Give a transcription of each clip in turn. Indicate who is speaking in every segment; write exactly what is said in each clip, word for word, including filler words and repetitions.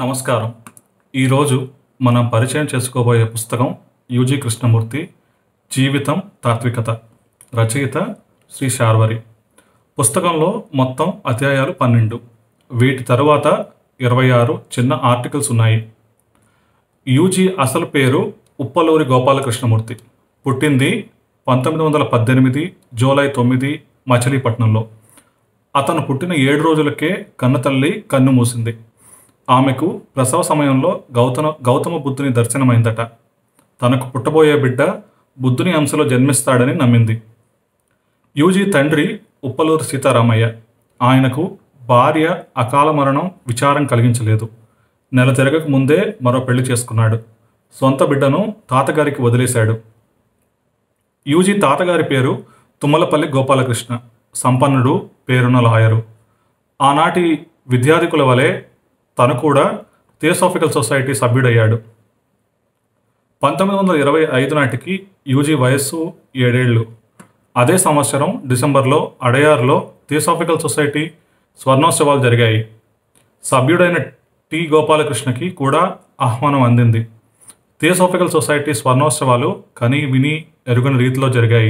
Speaker 1: నమస్కారం. ఈరోజు మనం పరిచయం చేసుకోబోయే పుస్తకం యూజీ కృష్ణమూర్తి జీవితం తాత్వికత. రచయిత శ్రీ శార్వరి. పుస్తకంలో మొత్తం అధ్యాయాలు పన్నెండు. వీటి తరువాత ఇరవై ఆరు చిన్న ఆర్టికల్స్ ఉన్నాయి. యూజీ అసలు పేరు ఉప్పలూరి గోపాలకృష్ణమూర్తి. పుట్టింది పంతొమ్మిది వందల పద్దెనిమిది జూలై తొమ్మిది మచిలీపట్నంలో. అతను పుట్టిన ఏడు రోజులకే కన్నతల్లి కన్ను మూసింది. ఆమెకు ప్రసవ సమయంలో గౌతమ గౌతమ బుద్ధుని దర్శనమైందట. తనకు పుట్టబోయే బిడ్డ బుద్ధుని అంశలో జన్మిస్తాడని నమ్మింది. యూజీ తండ్రి ఉప్పలూరి సీతారామయ్య. ఆయనకు భార్య అకాల మరణం విచారం కలిగించలేదు. నెల తిరగక ముందే మరో పెళ్లి చేసుకున్నాడు. సొంత బిడ్డను తాతగారికి వదిలేశాడు. యూజీ తాతగారి పేరు తుమ్మలపల్లి గోపాలకృష్ణ. సంపన్నుడు, పేరున్న లాయరు. ఆనాటి విద్యాధికుల వలె తను కూడా థియోసాఫికల్ సొసైటీ సభ్యుడయ్యాడు. పంతొమ్మిది వందల ఇరవై ఐదు నాటికి యూజీ వయస్సు ఏడేళ్లు. అదే సంవత్సరం డిసెంబర్లో అడయార్లో థియోసాఫికల్ సొసైటీ స్వర్ణోత్సవాలు జరిగాయి. సభ్యుడైన టి గోపాలకృష్ణకి కూడా ఆహ్వానం అందింది. థియోసాఫికల్ సొసైటీ స్వర్ణోత్సవాలు కని విని ఎరుగని రీతిలో జరిగాయి.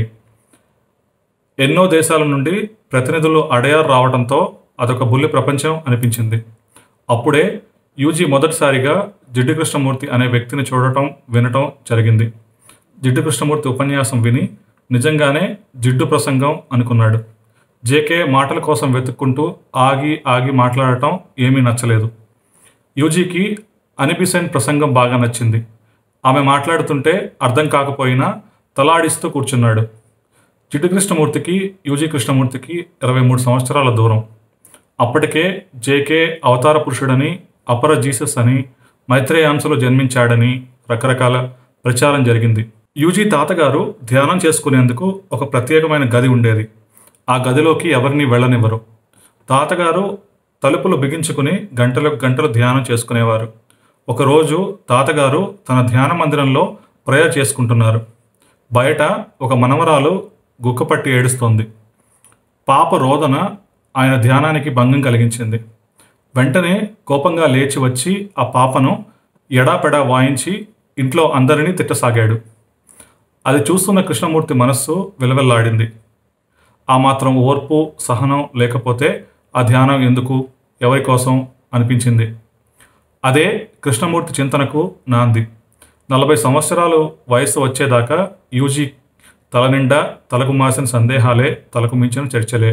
Speaker 1: ఎన్నో దేశాల నుండి ప్రతినిధులు అడయార్ రావడంతో అదొక బుల్లి ప్రపంచం అనిపించింది. అప్పుడే యూజీ మొదటిసారిగా జిడ్డు కృష్ణమూర్తి అనే వ్యక్తిని చూడటం వినటం జరిగింది. జిడ్డు కృష్ణమూర్తి ఉపన్యాసం విని నిజంగానే జిడ్డు ప్రసంగం అనుకున్నాడు. జేకే మాటల కోసం వెతుక్కుంటూ ఆగి ఆగి మాట్లాడటం ఏమీ నచ్చలేదు. యూజీకి అనిబిసెంట్ ప్రసంగం బాగా నచ్చింది. ఆమె మాట్లాడుతుంటే అర్థం కాకపోయినా తలాడిస్తూ కూర్చున్నాడు. జిడ్డు కృష్ణమూర్తికి యూజీ కృష్ణమూర్తికి ఇరవై మూడు సంవత్సరాల దూరం. అప్పటికే జేకే అవతార పురుషుడని, అపర జీసస్ అని, మైత్రేయాంశలో జన్మించాడని రకరకాల ప్రచారం జరిగింది. యూజీ తాతగారు ధ్యానం చేసుకునేందుకు ఒక ప్రత్యేకమైన గది ఉండేది. ఆ గదిలోకి ఎవరిని వెళ్ళనివ్వరు. తాతగారు తలుపులు బిగించుకుని గంటలకు గంటలు ధ్యానం చేసుకునేవారు. ఒకరోజు తాతగారు తన ధ్యాన మందిరంలో ప్రేయర్ చేసుకుంటున్నారు. బయట ఒక మనవరాలు గుక్కపట్టి ఏడుస్తోంది. పాప రోదన ఆయన ధ్యానానికి భంగం కలిగించింది. వెంటనే కోపంగా లేచి వచ్చి ఆ పాపను ఎడాపెడా వాయించి ఇంట్లో అందరినీ తిట్టసాగాడు. అది చూస్తున్న కృష్ణమూర్తి మనస్సు విలవెల్లాడింది. ఆ మాత్రం ఓర్పు, సహనం లేకపోతే ఆ ధ్యానం ఎందుకు, ఎవరి కోసం అనిపించింది. అదే కృష్ణమూర్తి చింతనకు నాంది. నలభై సంవత్సరాలు వయసు వచ్చేదాకా యూజీ తల నిండా తలకు మాసిన సందేహాలే, తలకు మించిన చర్చలే.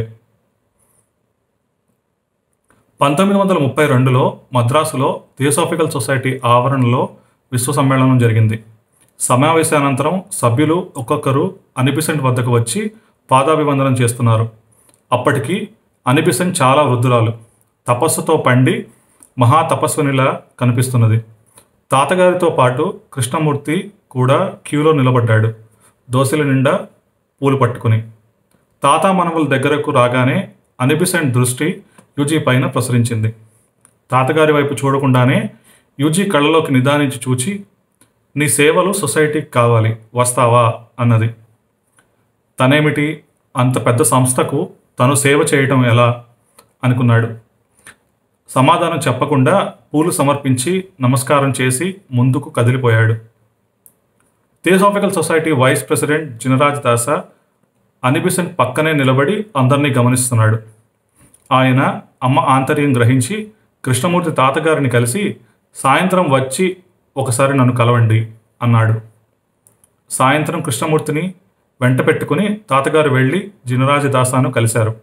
Speaker 1: పంతొమ్మిది వందల ముప్పై రెండులో మద్రాసులో థియోసాఫికల్ సొసైటీ ఆవరణలో విశ్వ సమ్మేళనం జరిగింది. సమావేశానంతరం సభ్యులు ఒక్కొక్కరు అనిబిసెంట్ వద్దకు వచ్చి పాదాభివందనం చేస్తున్నారు. అప్పటికి అనిబిసెంట్ చాలా వృద్ధురాలు, తపస్సుతో పండి మహా తపస్వినిలా కనిపిస్తున్నది. తాతగారితో పాటు కృష్ణమూర్తి కూడా క్యూలో నిలబడ్డాడు, దోశల నిండా పూలు పట్టుకుని. తాత మనవల దగ్గరకు రాగానే అనిబిసెంట్ దృష్టి యూజీ పైన ప్రసరించింది. తాతగారి వైపు చూడకుండానే యూజీ కళ్ళలోకి నిదానించి చూచి, నీ సేవలు సొసైటీకి కావాలి, వస్తావా అన్నది. తనేమిటి, అంత పెద్ద సంస్థకు తను సేవ చేయటం ఎలా అనుకున్నాడు. సమాధానం చెప్పకుండా పూలు సమర్పించి నమస్కారం చేసి ముందుకు కదిలిపోయాడు. Theosophical society vice president Jinarajadasa Annie Besant పక్కనే నిలబడి అందరినీ గమనిస్తున్నాడు. ఆయన అమ్మ ఆంతర్యం గ్రహించి కృష్ణమూర్తి తాతగారిని కలిసి, సాయంత్రం వచ్చి ఒకసారి నన్ను కలవండి అన్నాడు. సాయంత్రం కృష్ణమూర్తిని వెంట పెట్టుకుని తాతగారు వెళ్ళి జినరాజ దాసాను కలిశారు.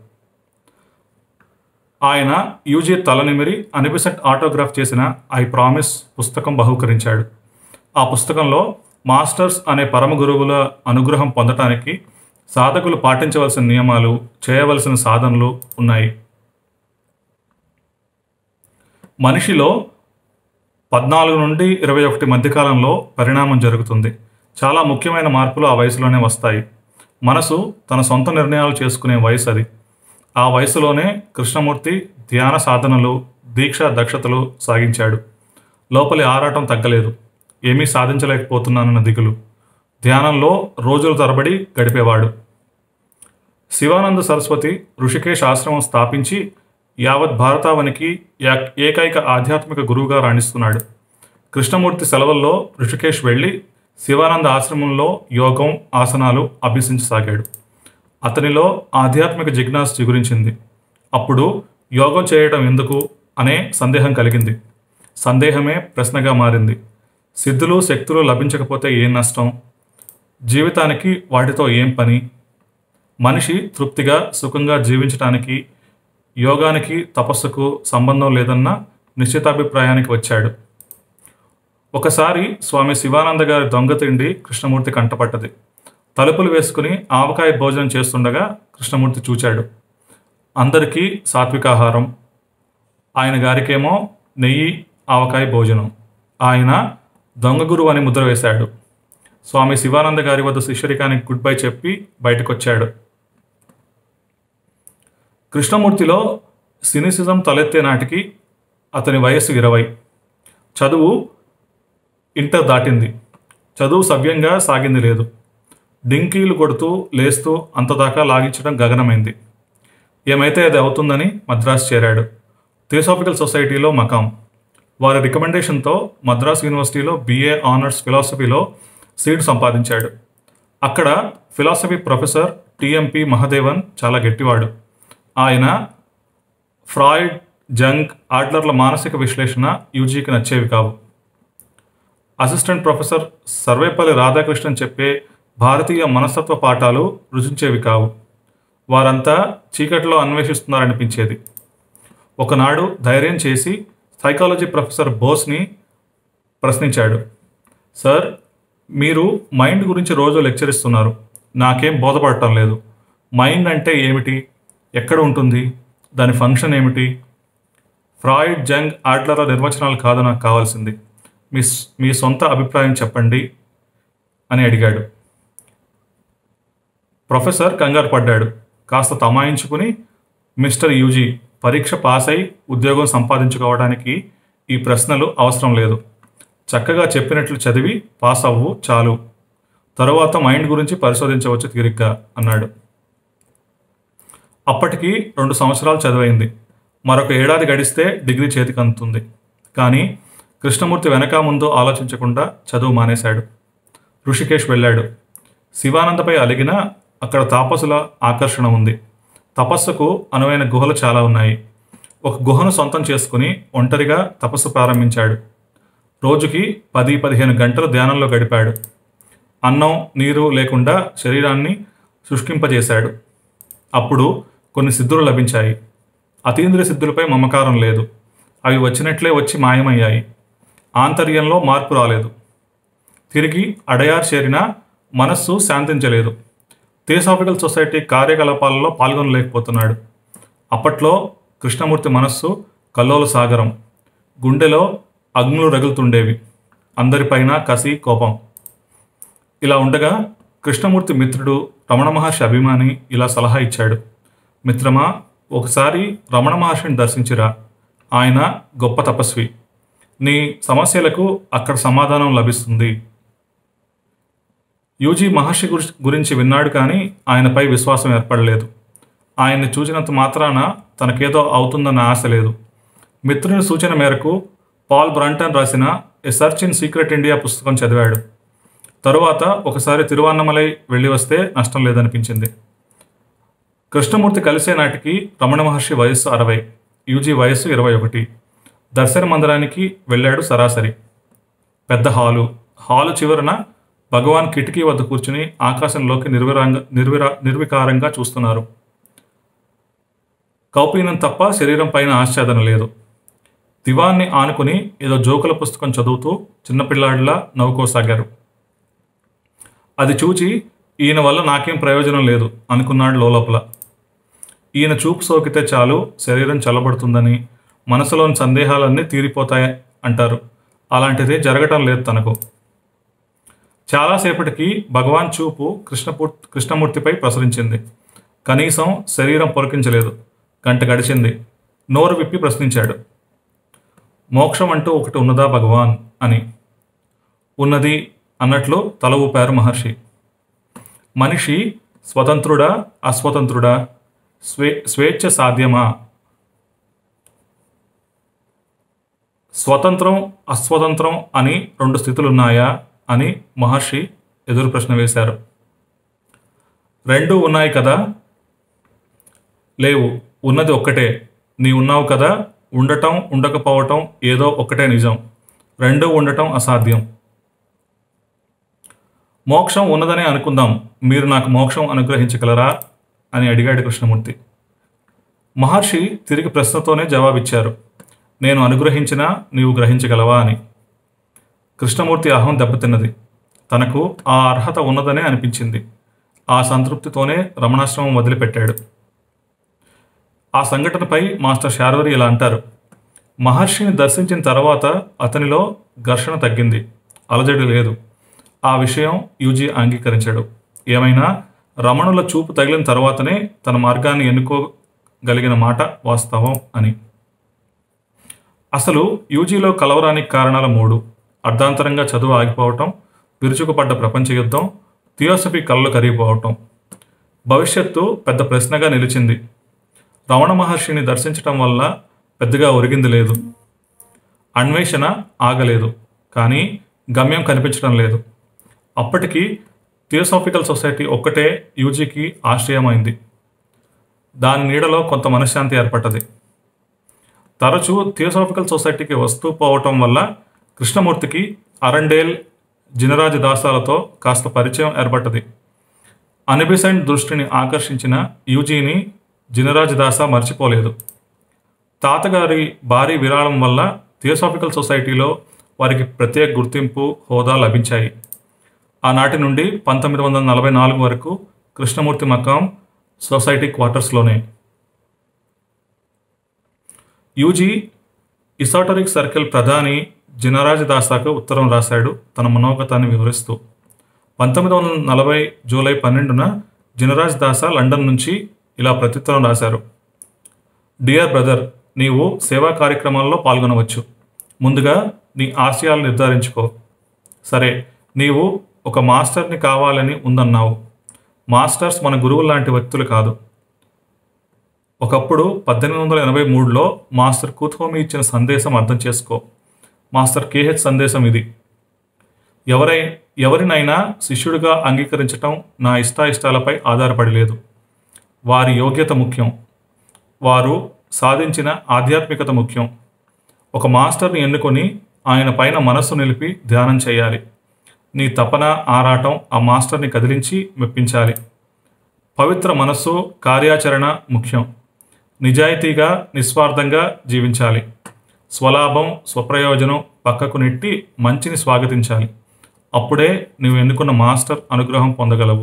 Speaker 1: ఆయన యూజీ తల నిమిరి అనిబిసెంట్ ఆటోగ్రాఫ్ చేసిన ఐ ప్రామిస్ పుస్తకం బహూకరించాడు. ఆ పుస్తకంలో మాస్టర్స్ అనే పరమ గురువుల అనుగ్రహం పొందటానికి సాధకులు పాటించవలసిన నియమాలు, చేయవలసిన సాధనలు ఉన్నాయి. మనిషిలో పద్నాలుగు నుండి ఇరవై ఒకటి మధ్యకాలంలో పరిణామం జరుగుతుంది. చాలా ముఖ్యమైన మార్పులు ఆ వయసులోనే వస్తాయి. మనసు తన సొంత నిర్ణయాలు చేసుకునే వయసు అది. ఆ వయసులోనే కృష్ణమూర్తి ధ్యాన సాధనలు, దీక్ష దక్షతలు సాగించాడు. లోపలి ఆరాటం తగ్గలేదు. ఏమీ సాధించలేకపోతున్నానన్న దిగులు. ధ్యానంలో రోజుల తరబడి గడిపేవాడు. శివానంద సరస్వతి ఋషికేశ్ ఆశ్రమం స్థాపించి యావత్ భారతావనికి ఏక్- ఏకైక ఆధ్యాత్మిక గురువుగా రాణిస్తున్నాడు. కృష్ణమూర్తి సెలవుల్లో ఋషికేశ్ వెళ్ళి శివానంద ఆశ్రమంలో యోగం, ఆసనాలు అభ్యసించసాగాడు. అతనిలో ఆధ్యాత్మిక జిజ్ఞాస చిగురించింది. అప్పుడు యోగం చేయటం ఎందుకు అనే సందేహం కలిగింది. సందేహమే ప్రశ్నగా మారింది. సిద్ధులు, శక్తులు లభించకపోతే ఏం నష్టం? జీవితానికి వాటితో ఏం పని? మనిషి తృప్తిగా, సుఖంగా జీవించటానికి యోగానికి, తపస్సుకు సంబంధం లేదన్న నిశ్చితాభిప్రాయానికి వచ్చాడు. ఒకసారి స్వామి శివానంద గారి దొంగతిండి కృష్ణమూర్తి కంటపడ్డది. తలుపులు వేసుకుని ఆవకాయ భోజనం చేస్తుండగా కృష్ణమూర్తి చూచాడు. అందరికీ సాత్వికాహారం, ఆయన గారికేమో నెయ్యి, ఆవకాయ భోజనం. ఆయన దొంగ గురువు అని ముద్ర వేశాడు. స్వామి శివానంద గారి వద్ద శిష్యరికానికి గుడ్ బై చెప్పి బయటకొచ్చాడు. కృష్ణమూర్తిలో సినిసిజం తలెత్తే నాటికి అతని వయస్సు ఇరవై. చదువు ఇంటర్ దాటింది. చదువు సవ్యంగా సాగింది లేదు. డింకీలు కొడుతూ లేస్తూ అంతదాకా లాగించడం గగనమైంది. ఏమైతే అది అవుతుందని మద్రాసు చేరాడు. థియోసాఫికల్ సొసైటీలో మకాం. వారి రికమెండేషన్తో మద్రాస్ యూనివర్సిటీలో బీఏ ఆనర్స్ ఫిలాసఫీలో సీటు సంపాదించాడు. అక్కడ ఫిలాసఫీ ప్రొఫెసర్ టిఎంపి మహదేవన్ చాలా గట్టివాడు. ఆయన ఫ్రాయిడ్, జంగ్, ఆడ్లర్ల మానసిక విశ్లేషణ యూజీకి నచ్చేవి కావు. అసిస్టెంట్ ప్రొఫెసర్ సర్వేపల్లి రాధాకృష్ణన్ చెప్పే భారతీయ మనస్తత్వ పాఠాలు రుచించేవి కావు. వారంతా చీకటిలో అన్వేషిస్తున్నారనిపించేది. ఒకనాడు ధైర్యం చేసి సైకాలజీ ప్రొఫెసర్ బోస్ని ప్రశ్నించాడు. సార్, మీరు మైండ్ గురించి రోజు లెక్చర్ ఇస్తున్నారు. నాకేం బోధపడటం లేదు. మైండ్ అంటే ఏమిటి? ఎక్కడ ఉంటుంది? దాని ఫంక్షన్ ఏమిటి? ఫ్రాయిడ్, జంగ్, ఆడ్లర్ల నిర్వచనాలు కాదు నాకు కావాల్సింది. మీ మీ సొంత అభిప్రాయం చెప్పండి అని అడిగాడు. ప్రొఫెసర్ కంగారు పడ్డాడు. కాస్త తమాయించుకుని, మిస్టర్ యూజీ, పరీక్ష పాస్ అయి ఉద్యోగం సంపాదించుకోవడానికి ఈ ప్రశ్నలు అవసరం లేదు. చక్కగా చెప్పినట్లు చదివి పాస్ అవ్వు చాలు. తరువాత మైండ్ గురించి పరిశోధించవచ్చు తీరిగ్గా అన్నాడు. అప్పటికి రెండు సంవత్సరాలు చదివైంది. మరొక ఏడాది గడిస్తే డిగ్రీ చేతికి అందుతుంది. కానీ కృష్ణమూర్తి వెనక ముందు ఆలోచించకుండా చదువు మానేశాడు. ఋషికేశ్ వెళ్ళాడు. శివానందపై అలిగిన అక్కడ తాపసుల ఆకర్షణ ఉంది. తపస్సుకు అనువైన గుహలు చాలా ఉన్నాయి. ఒక గుహను సొంతం చేసుకుని ఒంటరిగా తపస్సు ప్రారంభించాడు. రోజుకి పది పదిహేను గంటలు ధ్యానంలో గడిపాడు. అన్నం, నీరు లేకుండా శరీరాన్ని శుష్కింపజేశాడు. అప్పుడు కొన్ని సిద్ధులు లభించాయి. అతీంద్రియ సిద్ధులపై మమకారం లేదు. అవి వచ్చినట్లే వచ్చి మాయమయ్యాయి. ఆంతర్యంలో మార్పు రాలేదు. తిరిగి అడయార్ చేరినా మనస్సు శాంతించలేదు. థియోసాఫికల్ సొసైటీ కార్యకలాపాలలో పాల్గొనలేకపోతున్నాడు. అప్పట్లో కృష్ణమూర్తి మనస్సు కల్లోల సాగరం. గుండెలో అగ్నులు రగులుతుండేవి. అందరిపైన కసి, కోపం. ఇలా ఉండగా కృష్ణమూర్తి మిత్రుడు రమణ మహర్షి అభిమాని ఇలా సలహా ఇచ్చాడు. మిత్రమా, ఒకసారి రమణ మహర్షిని దర్శించిరా. ఆయన గొప్ప తపస్వి. నీ సమస్యలకు అక్కడ సమాధానం లభిస్తుంది. యూజీ మహర్షి గురించి విన్నాడు, కానీ ఆయనపై విశ్వాసం ఏర్పడలేదు. ఆయన్ని చూసినంత మాత్రాన తనకేదో అవుతుందన్న ఆశ లేదు. మిత్రుని సూచన మేరకు పాల్ బ్రంటన్ రాసిన a search in secret India పుస్తకం చదివాడు. తరువాత ఒకసారి తిరువన్నమలై వెళ్ళి వస్తే నష్టం లేదనిపించింది. కృష్ణమూర్తి కలిసే నాటికి రమణ మహర్షి వయస్సు అరవై, యూజీ వయస్సు ఇరవై ఒకటి. దర్శన మందిరానికి వెళ్ళాడు. సరాసరి పెద్ద హాలు. హాలు చివరన భగవాన్ కిటికీ వద్ద కూర్చుని ఆకాశంలోకి నిర్విరాంగ నిర్విరా నిర్వికారంగా చూస్తున్నారు. కౌపీనం తప్ప శరీరం పైన ఆచ్ఛాదన లేదు. దివాన్ని ఆనుకుని ఏదో జోకుల పుస్తకం చదువుతూ చిన్నపిల్లాడిలా నవ్వుకోసాగారు. అది చూచి ఈయన వల్ల నాకేం ప్రయోజనం లేదు అనుకున్నాడు లోలోపల. ఈయన చూపు సోకితే చాలు శరీరం చల్లబడుతుందని, మనసులోని సందేహాలన్నీ తీరిపోతాయి అంటారు. అలాంటిది జరగటం లేదు తనకు. చాలాసేపటికి భగవాన్ చూపు కృష్ణపూర్ కృష్ణమూర్తిపై ప్రసరించింది. కనీసం శరీరం పొరికించలేదు. గంట గడిచింది. నోరు విప్పి ప్రశ్నించాడు. మోక్షం అంటూ ఒకటి ఉన్నదా భగవాన్ అని. ఉన్నది అన్నట్లు తల ఊపారు మహర్షి. మనిషి స్వతంత్రుడా, అస్వతంత్రుడా, స్వే స్వేచ్ఛ సాధ్యమా? స్వతంత్రం అస్వతంత్రం అని రెండు స్థితులున్నాయా అని మహర్షి ఎదురు ప్రశ్న వేశారు. రెండూ ఉన్నాయి కదా? లేవు, ఉన్నది ఒక్కటే. నీ ఉన్నావు కదా, ఉండటం ఉండకపోవటం ఏదో ఒక్కటే నిజం, రెండూ ఉండటం అసాధ్యం. మోక్షం ఉన్నదనే అనుకుందాం, మీరు నాకు మోక్షం అనుగ్రహించగలరా అని అడిగాడు కృష్ణమూర్తి. మహర్షి తిరిగి ప్రశ్నతోనే జవాబిచ్చారు, నేను అనుగ్రహించినా నీవు గ్రహించగలవా అని. కృష్ణమూర్తి అహం దెబ్బతిన్నది. తనకు ఆ అర్హత ఉన్నదనే అనిపించింది. ఆ సంతృప్తితోనే రమణాశ్రమం వదిలిపెట్టాడు. ఆ సంఘటనపై మాస్టర్ శార్వరి ఇలా అంటారు: మహర్షిని దర్శించిన తర్వాత అతనిలో ఘర్షణ తగ్గింది, అలజడి లేదు. ఆ విషయం యూజీ అంగీకరించాడు. ఏమైనా రమణుల చూపు తగిలిన తర్వాతనే తన మార్గాన్ని ఎన్నుకోగలిగిన మాట వాస్తవం అని. అసలు యూజీలో కలవరానికి కారణాలు మూడు: అర్ధాంతరంగా చదువు ఆగిపోవటం, విరుచుకుపడ్డ ప్రపంచ యుద్ధం, థియోసఫీ కళ్ళు కరిగిపోవటం. భవిష్యత్తు పెద్ద ప్రశ్నగా నిలిచింది. రమణ మహర్షిని దర్శించటం వల్ల పెద్దగా ఒరిగింది లేదు. అన్వేషణ ఆగలేదు, కానీ గమ్యం కనిపించడం లేదు. అప్పటికి థియోసాఫికల్ సొసైటీ ఒక్కటే యూజీకి ఆశ్రయమైంది. దాని నీడలో కొంత మనశ్శాంతి ఏర్పడ్డది. తరచూ థియోసాఫికల్ సొసైటీకి వస్తూ పోవటం వల్ల కృష్ణమూర్తికి అరండేల్, జినరాజ్ దాసాలతో కాస్త పరిచయం ఏర్పడ్డది. అనిబిసెంట్ దృష్టిని ఆకర్షించిన యూజీని జినరాజ్ దాసా మర్చిపోలేదు. తాతగారి భారీ విరాళం వల్ల థియోసాఫికల్ సొసైటీలో వారికి ప్రత్యేక గుర్తింపు, హోదా లభించాయి. ఆనాటి నుండి పంతొమ్మిది వందల నలభై నాలుగు వరకు కృష్ణమూర్తి మకాం సొసైటీ క్వార్టర్స్లోనే. యూజీ ఇసాటరిక్ సర్కిల్ ప్రధాని జినరాజ్ దాసాకు ఉత్తరం రాశాడు తన మనోగతాన్ని వివరిస్తూ. పంతొమ్మిది వందల నలభై జూలై పన్నెండున జినరాజ్ దాసా లండన్ నుంచి ఇలా ప్రత్యుత్తరం రాశారు: డియర్ బ్రదర్, నీవు సేవా కార్యక్రమాల్లో పాల్గొనవచ్చు. ముందుగా నీ ఆశయాలు నిర్ధారించుకో. సరే, నీవు ఒక మాస్టర్ని కావాలని ఉందన్నావు. మాస్టర్స్ మన గురువు లాంటి వ్యక్తులు కాదు. ఒకప్పుడు పద్దెనిమిది వందల ఎనభై మూడులో మాస్టర్ కుథోమి ఇచ్చిన సందేశం అర్థం చేసుకో. మాస్టర్ కేహెచ్ సందేశం ఇది: ఎవరై ఎవరినైనా శిష్యుడిగా అంగీకరించటం నా ఇష్టాయిష్టాలపై ఆధారపడి లేదు. వారి యోగ్యత ముఖ్యం, వారు సాధించిన ఆధ్యాత్మికత ముఖ్యం. ఒక మాస్టర్ని ఎన్నుకొని ఆయన పైన మనస్సు నిలిపి ధ్యానం చేయాలి. నీ తపన, ఆరాటం ఆ మాస్టర్ని కదిలించి మెప్పించాలి. పవిత్ర మనస్సు, కార్యాచరణ ముఖ్యం. నిజాయితీగా, నిస్వార్థంగా జీవించాలి. స్వలాభం, స్వప్రయోజనం పక్కకు నెట్టి మంచిని స్వాగతించాలి. అప్పుడే నువ్వు ఎన్నుకున్న మాస్టర్ అనుగ్రహం పొందగలవు.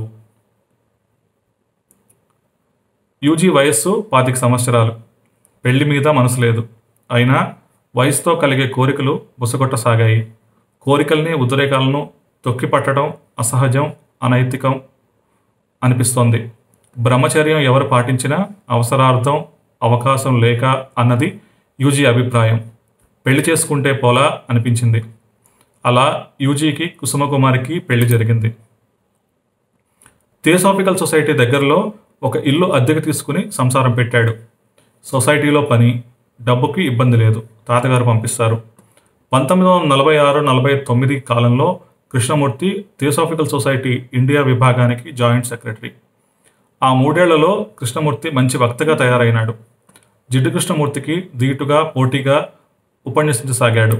Speaker 1: యూజీ వయస్సు పాతిక సంవత్సరాలు. పెళ్లి మీద మనసు లేదు. అయినా వయసుతో కలిగే కోరికలు బుసగొట్టసాగాయి. కోరికల్ని, ఉద్రేకాలను తొక్కిపట్టడం అసహజం, అనైతికం అనిపిస్తోంది. బ్రహ్మచర్యం ఎవరు పాటించినా అవసరార్థం, అవకాశం లేక అన్నది యూజీ అభిప్రాయం. పెళ్లి చేసుకుంటే పోలా అనిపించింది. అలా యూజీకి కుసుమకుమారికి పెళ్లి జరిగింది. థియోసాఫికల్ సొసైటీ దగ్గరలో ఒక ఇల్లు అద్దెకు తీసుకుని సంసారం పెట్టాడు. సొసైటీలో పని, డబ్బుకి ఇబ్బంది లేదు. తాతగారు పంపిస్తారు. పంతొమ్మిది వందల నలభై ఆరు నలభై తొమ్మిది కాలంలో కృష్ణమూర్తి థియోసాఫికల్ సొసైటీ ఇండియా విభాగానికి జాయింట్ సెక్రటరీ. ఆ మూడేళ్లలో కృష్ణమూర్తి మంచి వక్తగా తయారైనాడు. జిడ్డు కృష్ణమూర్తికి ధీటుగా, పోటీగా ఉపన్యసించసాగాడు.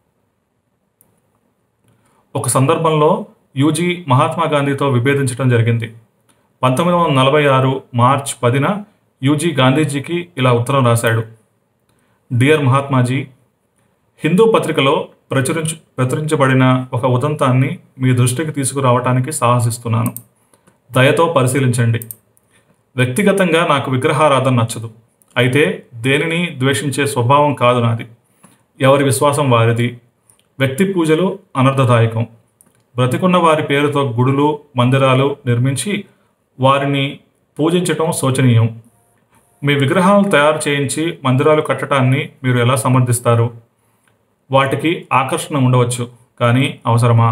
Speaker 1: ఒక సందర్భంలో యూజీ మహాత్మా గాంధీతో విభేదించడం జరిగింది. పంతొమ్మిది వందల నలభై ఆరు మార్చ్ పదిన యూజీ గాంధీజీకి ఇలా ఉత్తరం రాశాడు: డియర్ మహాత్మాజీ, హిందూ పత్రికలో ప్రచురించ ప్రచురించబడిన ఒక ఉదంతాన్ని మీ దృష్టికి తీసుకురావటానికి సాహసిస్తున్నాను. దయతో పరిశీలించండి. వ్యక్తిగతంగా నాకు విగ్రహారాధన నచ్చదు. అయితే దేనిని ద్వేషించే స్వభావం కాదు నాది. ఎవరి విశ్వాసం వారిది. వ్యక్తి పూజలు అనర్థదాయకం. బ్రతికున్న వారి పేరుతో గుడులు, మందిరాలు నిర్మించి వారిని పూజించటం శోచనీయం. మీ విగ్రహాలు తయారు చేయించి మందిరాలు కట్టడాన్ని మీరు ఎలా సమర్థిస్తారు? వాటికి ఆకర్షణ ఉండవచ్చు, కానీ అవసరమా?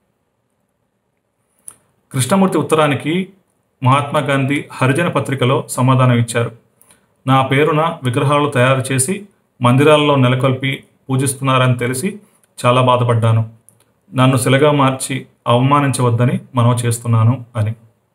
Speaker 1: కృష్ణమూర్తి ఉత్తరానికి మహాత్మా గాంధీ హరిజన పత్రికలో సమాధానం ఇచ్చారు: నా పేరున విగ్రహాలు తయారు చేసి మందిరాల్లో నెలకొల్పి పూజిస్తున్నారని తెలిసి చాలా బాధపడ్డాను. నన్ను శిలగా మార్చి అవమానించవద్దని మనవి చేస్తున్నాను అని.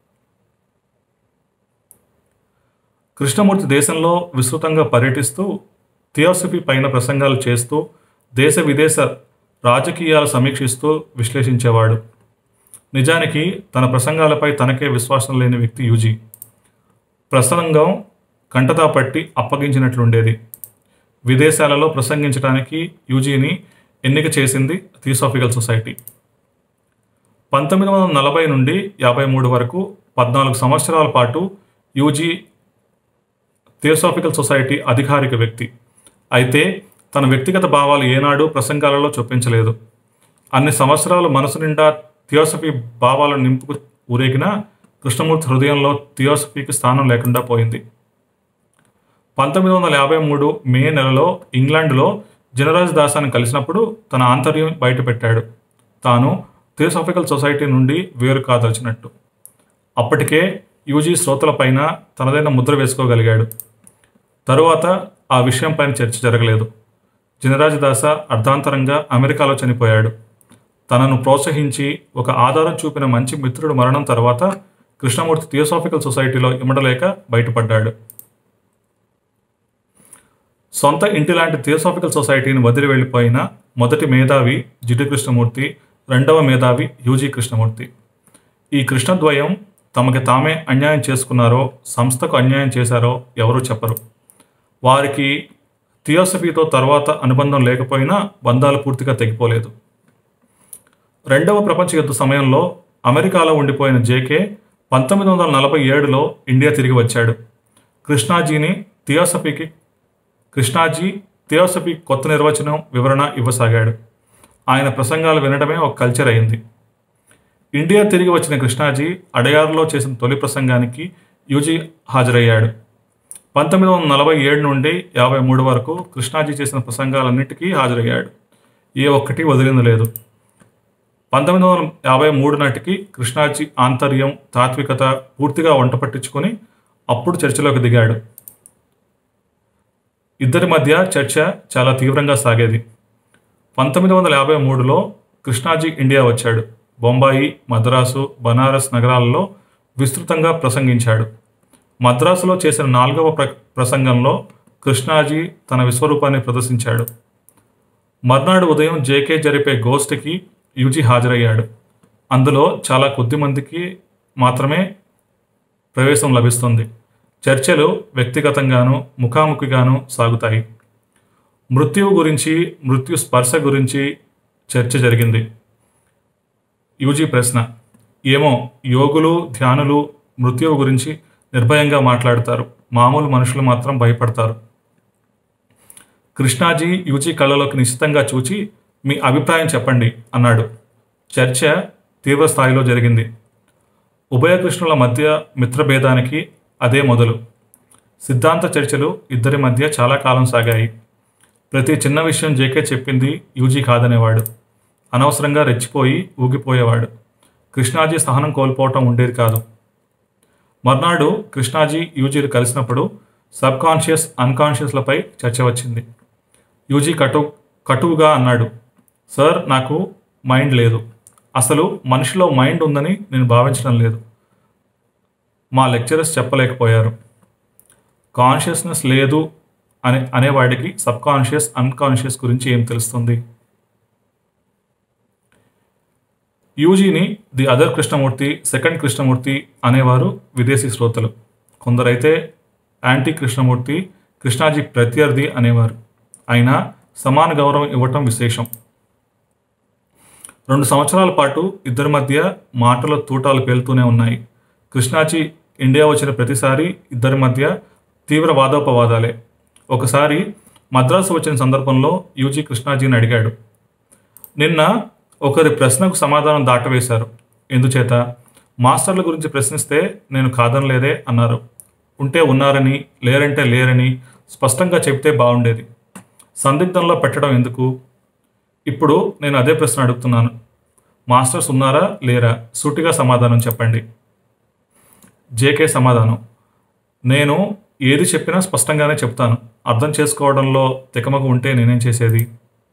Speaker 1: కృష్ణమూర్తి దేశంలో విస్తృతంగా పర్యటిస్తూ థియోసఫీ పైన ప్రసంగాలు చేస్తూ దేశ విదేశ రాజకీయాలు సమీక్షిస్తూ విశ్లేషించేవాడు. నిజానికి తన ప్రసంగాలపై తనకే విశ్వాసం లేని వ్యక్తి యూజీ. ప్రసంగం కంటతా పట్టి అప్పగించినట్లుండేది. విదేశాలలో ప్రసంగించడానికి యూజీని ఎన్నిక చేసింది థియోసాఫికల్ సొసైటీ. పంతొమ్మిది వందల నలభై నుండి యాభై మూడు వరకు పద్నాలుగు సంవత్సరాల పాటు యూజీ థియోసాఫికల్ సొసైటీ అధికారిక వ్యక్తి. అయితే తన వ్యక్తిగత భావాలు ఏనాడు ప్రసంగాలలో చొప్పించలేదు. అన్ని సంవత్సరాలు మనసు నిండా థియోసఫీ భావాలను నింపుకు ఊరేగిన కృష్ణమూర్తి హృదయంలో థియోసఫీకి స్థానం లేకుండా పోయింది. పంతొమ్మిది వందల యాభై మూడు మే నెలలో ఇంగ్లాండ్లో జనరాజ్ దాసాన్ని కలిసినప్పుడు తన ఆంతర్యం బయటపెట్టాడు. తాను థియోసాఫికల్ సొసైటీ నుండి వేరు కాదలిచినట్టు. అప్పటికే యూజీ శ్రోతలపైన తనదైన ముద్ర వేసుకోగలిగాడు. తరువాత ఆ విషయంపైన చర్చ జరగలేదు. జనరాజ్ దాస అర్ధాంతరంగా అమెరికాలో చనిపోయాడు. తనను ప్రోత్సహించి ఒక ఆధారం చూపిన మంచి మిత్రుడు మరణం తర్వాత కృష్ణమూర్తి థియోసాఫికల్ సొసైటీలో ఇమడలేక బయటపడ్డాడు. సొంత ఇంటి లాంటి థియోసాఫికల్ సొసైటీని వదిలి వెళ్ళిపోయిన మొదటి మేధావి జిడ్డు కృష్ణమూర్తి, రెండవ మేధావి యూజీ కృష్ణమూర్తి. ఈ కృష్ణద్వయం తమకి తామే అన్యాయం చేసుకున్నారో సంస్థకు అన్యాయం చేశారో ఎవరూ చెప్పరు. వారికి థియోసఫీతో తర్వాత అనుబంధం లేకపోయినా బంధాలు పూర్తిగా తెగిపోలేదు. రెండవ ప్రపంచ యుద్ధ సమయంలో అమెరికాలో ఉండిపోయిన జేకే పంతొమ్మిది వందల నలభై ఏడులో ఇండియా తిరిగి వచ్చాడు. కృష్ణాజీని థియోసఫీకి కృష్ణాజీ థియోసఫీ కొత్త నిర్వచనం వివరణ ఇవ్వసాగాడు. ఆయన ప్రసంగాలు వినడమే ఒక కల్చర్ అయింది. ఇండియా తిరిగి వచ్చిన కృష్ణాజీ అడయారులో చేసిన తొలి ప్రసంగానికి యూజీ హాజరయ్యాడు. పంతొమ్మిది వందల నలభై ఏడు నుండి యాభై మూడు వరకు కృష్ణాజీ చేసిన ప్రసంగాలన్నిటికీ హాజరయ్యాడు. ఏ ఒక్కటి వదిలింది లేదు. పంతొమ్మిది వందల యాభై మూడు నాటికి కృష్ణాజీ ఆంతర్యం, తాత్వికత పూర్తిగా వంట పట్టించుకొని అప్పుడు చర్చలోకి దిగాడు. ఇద్దరి మధ్య చర్చ చాలా తీవ్రంగా సాగేది. పంతొమ్మిది వందల యాభై మూడులో కృష్ణాజీ ఇండియా వచ్చాడు. బొంబాయి, మద్రాసు, బనారస్ నగరాలలో విస్తృతంగా ప్రసంగించాడు. మద్రాసులో చేసిన నాలుగవ ప్ర ప్రసంగంలో కృష్ణాజీ తన విశ్వరూపాన్ని ప్రదర్శించాడు. మర్నాడు ఉదయం జేకే జరిపే గోష్ఠికి యూజీ హాజరయ్యాడు. అందులో చాలా కొద్ది మందికి మాత్రమే ప్రవేశం లభిస్తుంది. చర్చలు వ్యక్తిగతంగాను ముఖాముఖిగాను సాగుతాయి. మృత్యువు గురించి, మృత్యు స్పర్శ గురించి చర్చ జరిగింది. యూజీ ప్రశ్న: ఏమో, యోగులు, ధ్యానులు మృత్యువు గురించి నిర్భయంగా మాట్లాడతారు, మామూలు మనుషులు మాత్రం భయపడతారు. కృష్ణాజీ యూజీ కళ్ళలోకి నిశ్చితంగా చూచి, మీ అభిప్రాయం చెప్పండి అన్నాడు. చర్చ తీవ్ర స్థాయిలో జరిగింది. ఉభయ కృష్ణుల మధ్య మిత్రభేదానికి అదే మొదలు. సిద్ధాంత చర్చలు ఇద్దరి మధ్య చాలా కాలం సాగాయి. ప్రతి చిన్న విషయం జేకే చెప్పింది యూజీ కాదనేవాడు. అనవసరంగా రెచ్చిపోయి ఊగిపోయేవాడు. కృష్ణాజీ సహనం కోల్పోవటం ఉండేది కాదు. మర్నాడు కృష్ణాజీ యూజీలు కలిసినప్పుడు సబ్ కాన్షియస్, అన్కాన్షియస్లపై చర్చ వచ్చింది. యూజీ కటు కటువుగా అన్నాడు: సార్, నాకు మైండ్ లేదు. అసలు మనిషిలో మైండ్ ఉందని నేను భావించడం లేదు. మా లెక్చరర్స్ చెప్పలేకపోయారు. కాన్షియస్నెస్ లేదు అనే అనేవాడికి సబ్ కాన్షియస్, అన్కాన్షియస్ గురించి ఏం తెలుస్తుంది? యూజీని the other Krishnamurti, second Krishnamurti అనేవారు విదేశీ శ్రోతలు. కొందరైతే యాంటీ కృష్ణమూర్తి, కృష్ణాజీ ప్రత్యర్థి అనేవారు. అయినా సమాన గౌరవం ఇవ్వటం విశేషం. రెండు సంవత్సరాల పాటు ఇద్దరి మధ్య మాటల తూటాలు పేలుతూనే ఉన్నాయి. కృష్ణాజీ ఇండియా వచ్చిన ప్రతిసారి ఇద్దరి మధ్య తీవ్ర వాదోపవాదాలే. ఒకసారి మద్రాసు వచ్చిన సందర్భంలో యూజీ కృష్ణాజీని అడిగాడు: నిన్న ఒకరి ప్రశ్నకు సమాధానం దాటవేశారు. ఎందుచేత? మాస్టర్ల గురించి ప్రశ్నిస్తే నేను కాదనలేదే అన్నారు. ఉంటే ఉన్నారని, లేరంటే లేరని స్పష్టంగా చెబితే బాగుండేది. సందిగ్ధంలో పెట్టడం ఎందుకు? ఇప్పుడు నేను అదే ప్రశ్న అడుగుతున్నాను. మాస్టర్స్ ఉన్నారా లేరా? సూటిగా సమాధానం చెప్పండి. జేకే సమాధానం: నేను ఏది చెప్పినా స్పష్టంగానే చెప్తాను. అర్థం చేసుకోవడంలో తికమక ఉంటే నేనేం చేసేది?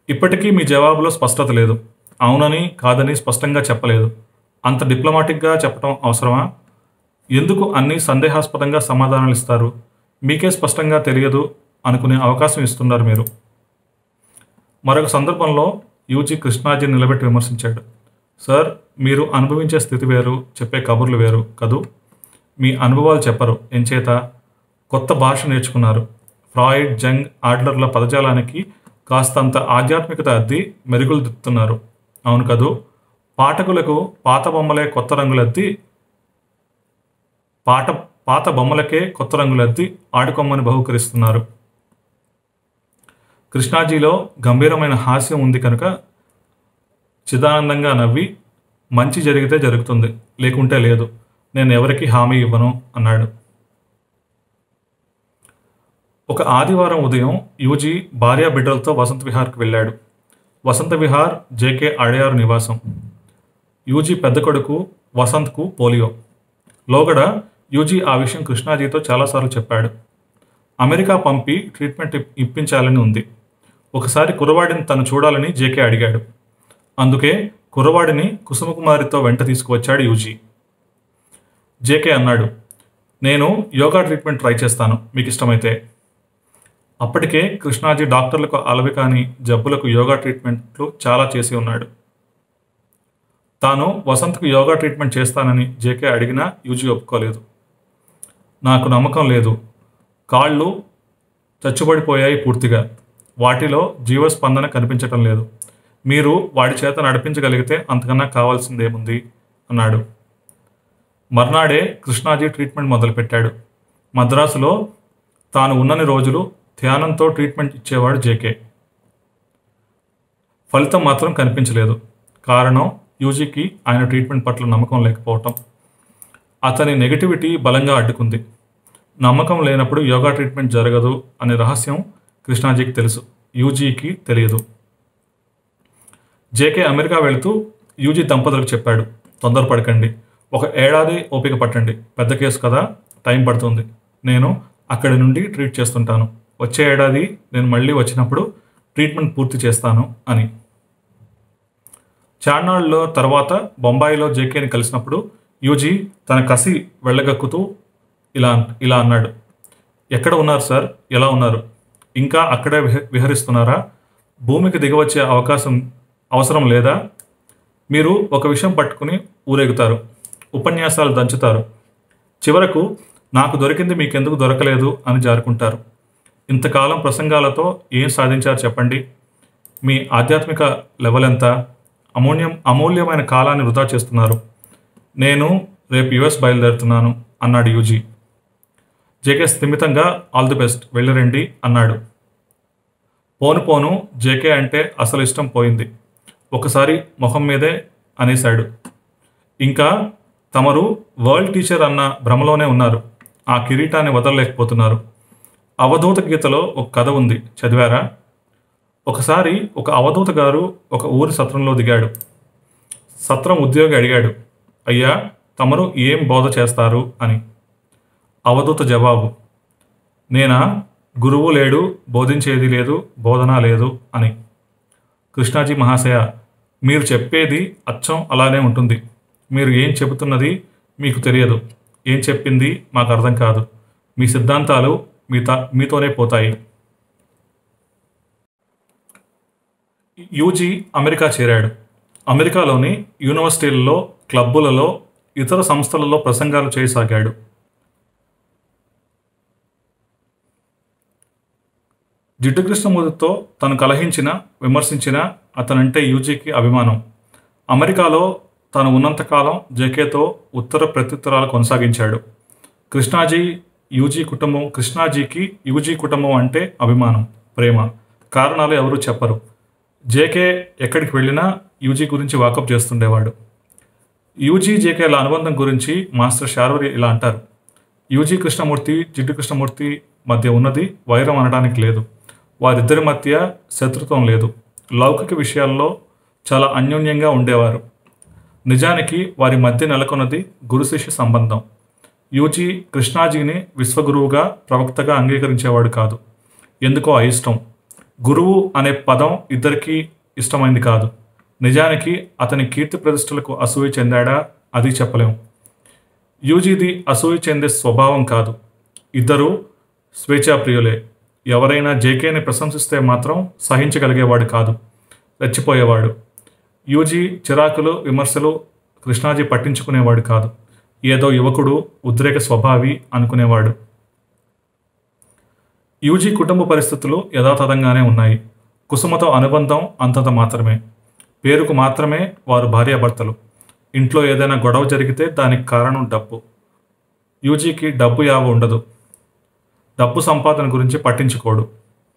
Speaker 1: ఇప్పటికీ మీ జవాబులో స్పష్టత లేదు. అవునని కాదని స్పష్టంగా చెప్పలేదు. అంత డిప్లొమాటిక్గా చెప్పడం అవసరమా? ఎందుకు అన్నీ సందేహాస్పదంగా సమాధానాలు ఇస్తారు? మీకే స్పష్టంగా తెలియదు అనుకునే అవకాశం ఇస్తున్నారు మీరు. మరొక సందర్భంలో యూజీ కృష్ణాజీని నిలబెట్టి విమర్శించాడు. సార్, మీరు అనుభవించే స్థితి వేరు, చెప్పే కబుర్లు వేరు కదూ. మీ అనుభవాలు చెప్పరు. ఎంచేత? కొత్త భాష నేర్చుకున్నారు. ఫ్రాయిడ్, జంగ్, ఆడ్లర్ల పదజాలానికి కాస్తంత ఆధ్యాత్మికత అద్ది మెరుగులు దిద్దుతున్నారు. అవును కదూ. పాఠకులకు పాత బొమ్మలే కొత్త రంగులద్ది పాట పాత బొమ్మలకే కొత్త రంగులద్ది ఆడుకొమ్మని బహుకరిస్తున్నారు. కృష్ణాజీలో గంభీరమైన హాస్యం ఉంది కనుక చిదానందంగా నవ్వి, మంచి జరిగితే జరుగుతుంది, లేకుంటే లేదు, నేను ఎవరికి హామీ ఇవ్వను అన్నాడు. ఒక ఆదివారం ఉదయం యూజీ భార్యా బిడ్డలతో వసంత విహార్కి వెళ్ళాడు. వసంత విహార్ జేకే అడయారు నివాసం. యూజీ పెద్ద కొడుకు వసంత్కు పోలియో. లోగడ యూజీ ఆ విషయం కృష్ణాజీతో చాలాసార్లు చెప్పాడు. అమెరికా పంపి ట్రీట్మెంట్ ఇప్పించాలని ఉంది. ఒకసారి కుర్రవాడిని తను చూడాలని జేకే అడిగాడు. అందుకే కుర్రవాడిని కుసుమకుమారితో వెంట తీసుకువచ్చాడు యూజీ. జేకే అన్నాడు, నేను యోగా ట్రీట్మెంట్ ట్రై చేస్తాను, మీకు ఇష్టమైతే. అప్పటికే కృష్ణాజీ డాక్టర్లకు అలవి కాని జబ్బులకు యోగా ట్రీట్మెంట్లు చాలా చేసి ఉన్నాడు. తాను వసంత్కు యోగా ట్రీట్మెంట్ చేస్తానని జేకే అడిగినా యూజీ ఒప్పుకోలేదు. నాకు నమ్మకం లేదు. కాళ్ళు చచ్చుబడిపోయాయి పూర్తిగా. వాటిలో జీవస్పందన కనిపించటం లేదు. మీరు వాడి చేత నడిపించగలిగితే అంతకన్నా కావాల్సిందేముంది అన్నాడు. మర్నాడే కృష్ణాజీ ట్రీట్మెంట్ మొదలుపెట్టాడు. మద్రాసులో తాను ఉన్నన్ని రోజులు ధ్యానంతో ట్రీట్మెంట్ ఇచ్చేవాడు జేకే. ఫలితం మాత్రం కనిపించలేదు. కారణం యూజీకి ఆయన ట్రీట్మెంట్ పట్ల నమ్మకం లేకపోవటం. అతని నెగటివిటీ బలంగా అడ్డుకుంది. నమ్మకం లేనప్పుడు యోగా ట్రీట్మెంట్ జరగదు అనే రహస్యం కృష్ణాజీకి తెలుసు, యూజీకి తెలియదు. జేకే అమెరికా వెళుతూ యూజీ దంపతులకు చెప్పాడు, తొందరపడకండి, ఒక ఏడాది ఓపిక పట్టండి, పెద్ద కేసు కదా, టైం పడుతుంది. నేను అక్కడి నుండి ట్రీట్ చేస్తుంటాను. వచ్చే ఏడాది నేను మళ్ళీ వచ్చినప్పుడు ట్రీట్మెంట్ పూర్తి చేస్తాను అని. చార్నాళ్ళలో తర్వాత బొంబాయిలో జేకేని కలిసినప్పుడు యూజీ తన కసి వెళ్ళగక్కుతూ ఇలా ఇలా అన్నాడు, ఎక్కడ ఉన్నారు సార్, ఎలా ఉన్నారు, ఇంకా అక్కడే విహ విహరిస్తున్నారా భూమికి దిగవచ్చే అవకాశం అవసరం లేదా? మీరు ఒక విషయం పట్టుకుని ఊరేగుతారు, ఉపన్యాసాలు దంచుతారు, చివరకు నాకు దొరికింది మీకెందుకు దొరకలేదు అని జారుకుంటారు. ఇంతకాలం ప్రసంగాలతో ఏం సాధించారు చెప్పండి? మీ ఆధ్యాత్మిక లెవెల్ ఎంత? అమూల్యం అమూల్యమైన కాలాన్ని వృధా చేస్తున్నారు. నేను రేపు యుఎస్ బయలుదేరుతున్నాను అన్నాడు యూజీ. జేకే స్థిమితంగా ఆల్ ది బెస్ట్, వెళ్ళిరండి అన్నాడు. పోను పోను జేకే అంటే అసలు ఇష్టం పోయింది. ఒకసారి మొహం మీదే అనేశాడు, ఇంకా తమరు వరల్డ్ టీచర్ అన్న భ్రమలోనే ఉన్నారు, ఆ కిరీటాన్ని వదలలేకపోతున్నారు. అవధూత గీతలో ఒక కథ ఉంది, చదివారా? ఒకసారి ఒక అవధూత గారు ఒక ఊరి సత్రంలో దిగాడు. సత్రం ఉద్యోగి అడిగాడు, అయ్యా తమరు ఏం బోధ చేస్తారు అని. అవధూత జవాబు, నేనా, గురువు లేడు, బోధించేది లేదు, బోధన లేదు అని. కృష్ణాజీ మహాశయ, మీరు చెప్పేది అచ్చం అలానే ఉంటుంది. మీరు ఏం చెబుతున్నది మీకు తెలియదు, ఏం చెప్పింది మాకు అర్థం కాదు. మీ సిద్ధాంతాలు మీతో మీతోనే పోతాయి. యూజీ అమెరికా చేరాడు. అమెరికాలోని యూనివర్సిటీలలో, క్లబ్బులలో, ఇతర సంస్థలలో ప్రసంగాలు చేయసాగాడు. జిడ్డు కృష్ణమూర్తితో తను కలహించిన, విమర్శించిన అతనంటే యూజీకి అభిమానం. అమెరికాలో తాను ఉన్నంతకాలం జేకేతో ఉత్తర ప్రత్యుత్తరాలు కొనసాగించాడు. కృష్ణాజీ యూజీ కుటుంబం కృష్ణాజీకి యూజీ కుటుంబం అంటే అభిమానం, ప్రేమ. కారణాలు ఎవరూ చెప్పరు. జేకే ఎక్కడికి వెళ్ళినా యూజీ గురించి వాకప్ చేస్తుండేవాడు. యూజీ జేకేల అనుబంధం గురించి మాస్టర్ శార్వరి ఇలా అంటారు, యూజీ కృష్ణమూర్తి, జిడ్డు కృష్ణమూర్తి మధ్య ఉన్నది వైరం అనడానికి లేదు. వారిద్దరి మధ్య శత్రుత్వం లేదు. లౌకిక విషయాల్లో చాలా అన్యోన్యంగా ఉండేవారు. నిజానికి వారి మధ్య నెలకొన్నది గురు శిష్య సంబంధం. యూజీ కృష్ణాజీని విశ్వగురువుగా, ప్రవక్తగా అంగీకరించేవాడు కాదు. ఎందుకో అయిష్టం. గురువు అనే పదం ఇద్దరికీ ఇష్టమైంది కాదు. నిజానికి అతని కీర్తి ప్రతిష్టలకు అసూయ చెందాడా అది చెప్పలేం. యూజీది అసూయ చెందే స్వభావం కాదు. ఇద్దరు స్వేచ్ఛాప్రియులే. ఎవరైనా జేకేని ప్రశంసిస్తే మాత్రం సహించగలిగేవాడు కాదు, రెచ్చిపోయేవాడు. యూజీ చిరాకులు విమర్శలు కృష్ణాజీ పట్టించుకునేవాడు కాదు. ఏదో యువకుడు, ఉద్రేక స్వభావి అనుకునేవాడు. యూజీ కుటుంబ పరిస్థితులు యథాతథంగానే ఉన్నాయి. కుసుమతో అనుబంధం అంతంత మాత్రమే. పేరుకు మాత్రమే వారు భార్యాభర్తలు. ఇంట్లో ఏదైనా గొడవ జరిగితే దానికి కారణం డబ్బు. యూజీకి డబ్బు యావ ఉండదు. డబ్బు సంపాదన గురించి పట్టించుకోడు.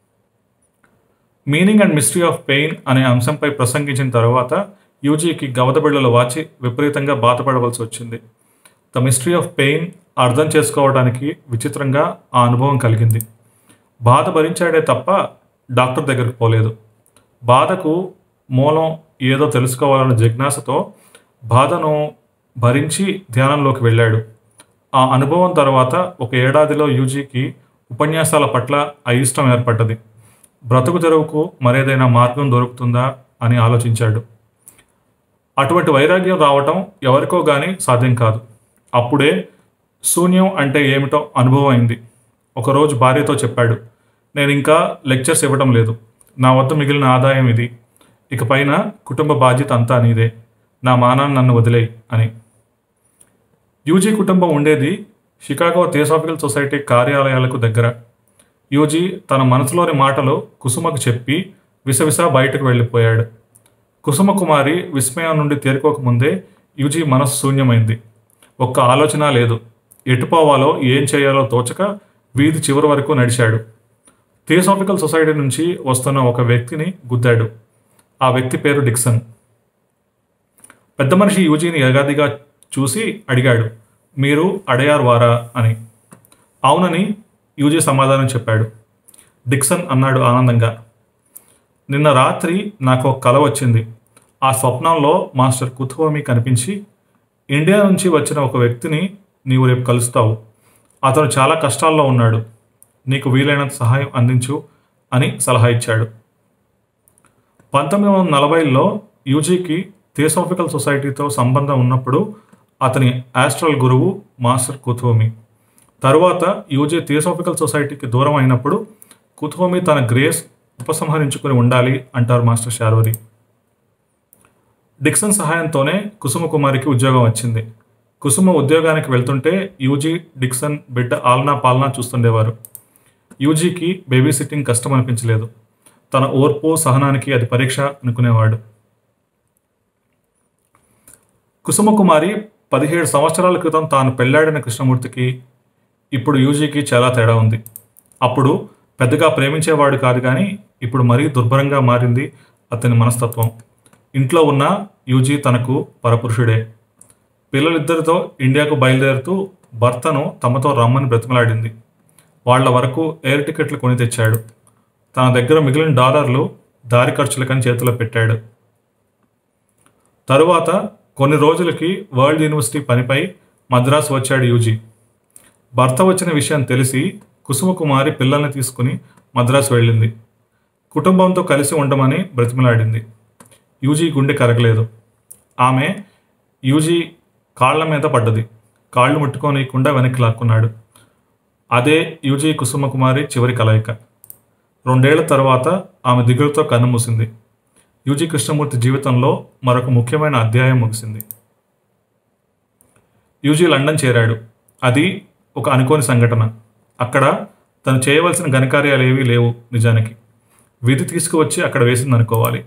Speaker 1: Meaning and mystery of pain అనే అంశంపై ప్రసంగించిన తర్వాత యూజీకి గవదబిళ్ళలు వాచి విపరీతంగా బాధపడవలసి వచ్చింది. ద మిస్టరీ ఆఫ్ పెయిన్ అర్థం చేసుకోవడానికి విచిత్రంగా ఆ అనుభవం కలిగింది. బాధ భరించాడే తప్ప డాక్టర్ దగ్గరకు పోలేదు. బాధకు మూలం ఏదో తెలుసుకోవాలన్న జిజ్ఞాసతో బాధను భరించి ధ్యానంలోకి వెళ్ళాడు. ఆ అనుభవం తర్వాత ఒక ఏడాదిలో యూజీకి ఉపన్యాసాల పట్ల అయిష్టం ఏర్పడ్డది. బ్రతుకు తెరువుకు మరేదైనా మార్గం దొరుకుతుందా అని ఆలోచించాడు. అటువంటి వైరాగ్యం రావటం ఎవరికో కానీ సాధ్యం కాదు. అప్పుడే శూన్యం అంటే ఏమిటో అనుభవం అయింది. ఒకరోజు భార్యతో చెప్పాడు, నేను ఇంకా లెక్చర్స్ ఇవ్వడం లేదు. నా వద్ద మిగిలిన ఆదాయం ఇది. ఇక పైన కుటుంబ బాధ్యత అంతా నీదే. నా మానాన్ని నన్ను వదిలేయి అని. యూజీ కుటుంబం ఉండేది షికాగో థియోసాఫికల్ సొసైటీ కార్యాలయాలకు దగ్గర. యూజీ తన మనసులోని మాటలు కుసుమకు చెప్పి విసవిస బయటకు వెళ్ళిపోయాడు. కుసుమ కుమారి విస్మయం నుండి తేరుకోకముందే యూజీ మనసు శూన్యమైంది. ఒక్క ఆలోచన లేదు. ఎటుపోవాలో ఏం చేయాలో తోచక వీధి చివరి వరకు నడిచాడు. థియోసాఫికల్ సొసైటీ నుంచి వస్తున్న ఒక వ్యక్తిని గుద్దాడు. ఆ వ్యక్తి పేరు డిక్సన్. పెద్ద మనిషి యూజీని యగాదిగా చూసి అడిగాడు, మీరు అడయార్ వారా అని. అవునని యూజీ సమాధానం చెప్పాడు. డిక్సన్ అన్నాడు ఆనందంగా, నిన్న రాత్రి నాకు ఒక కల వచ్చింది. ఆ స్వప్నంలో మాస్టర్ కుతుహోమి కనిపించి, ఇండియా నుంచి వచ్చిన ఒక వ్యక్తిని నీవు రేపు కలుస్తావు. అతను చాలా కష్టాల్లో ఉన్నాడు. నీకు వీలైనంత సహాయం అందించు అని సలహా ఇచ్చాడు. పంతొమ్మిది వందల నలభైలో యూజీకి థియోసాఫికల్ సొసైటీతో సంబంధం ఉన్నప్పుడు అతని ఆస్ట్రల్ గురువు మాస్టర్ కుతుహోమి. తరువాత యూజీ థియోసాఫికల్ సొసైటీకి దూరం అయినప్పుడు కుతుహోమి తన గ్రేస్ ఉపసంహరించుకుని ఉండాలి అంటారు మాస్టర్ శార్వరి. డిక్సన్ సహాయంతోనే కుసుమ కుమారికి ఉద్యోగం వచ్చింది. కుసుమ ఉద్యోగానికి వెళ్తుంటే యూజీ డిక్సన్ బిడ్డ ఆలనా పాలనా చూస్తుండేవారు. యూజీకి బేబీ సిట్టింగ్ కష్టం అనిపించలేదు. తన ఓర్పు సహనానికి అది పరీక్ష అనుకునేవాడు. కుసుమ కుమారి పదిహేడు సంవత్సరాల క్రితం తాను పెళ్లాడిన కృష్ణమూర్తికి ఇప్పుడు యూజీకి చాలా తేడా ఉంది. అప్పుడు పెద్దగా ప్రేమించేవాడు కాదు, కానీ ఇప్పుడు మరీ దుర్భరంగా మారింది అతని మనస్తత్వం. ఇంట్లో ఉన్న యూజీ తనకు పరపురుషుడే. పిల్లలిద్దరితో ఇండియాకు బయలుదేరుతూ భర్తను తమతో రమ్మని బ్రతిమలాడింది. వాళ్ల వరకు ఎయిర్ టికెట్లు కొని తెచ్చాడు. తన దగ్గర మిగిలిన డాలర్లు దారి ఖర్చులకని చేతిలో పెట్టాడు. తరువాత కొన్ని రోజులకి వరల్డ్ యూనివర్సిటీ పనిపై మద్రాసు వచ్చాడు యూజీ. భర్త వచ్చిన విషయం తెలిసి కుసుమ కుమారి పిల్లల్ని తీసుకుని మద్రాసు వెళ్ళింది. కుటుంబంతో కలిసి ఉండమని బ్రతిమలాడింది. యూజీ గుండె కరగలేదు. ఆమె యూజీ కాళ్ల మీద పడ్డది. కాళ్ళు ముట్టుకోనీయకుండా వెనక్కి లాక్కున్నాడు. అదే యూజీ కుసుమ కుమారి చివరి కలయిక. రెండేళ్ల తర్వాత ఆమె దిగులుతో కన్నుమూసింది. యూజీ కృష్ణమూర్తి జీవితంలో మరొక ముఖ్యమైన అధ్యాయం ముగిసింది. యూజీ లండన్ చేరాడు. అది ఒక అనుకోని సంఘటన. అక్కడ తను చేయవలసిన ఘనకార్యాలు ఏవీ లేవు. నిజానికి విధి తీసుకువచ్చి అక్కడ వేసింది అనుకోవాలి.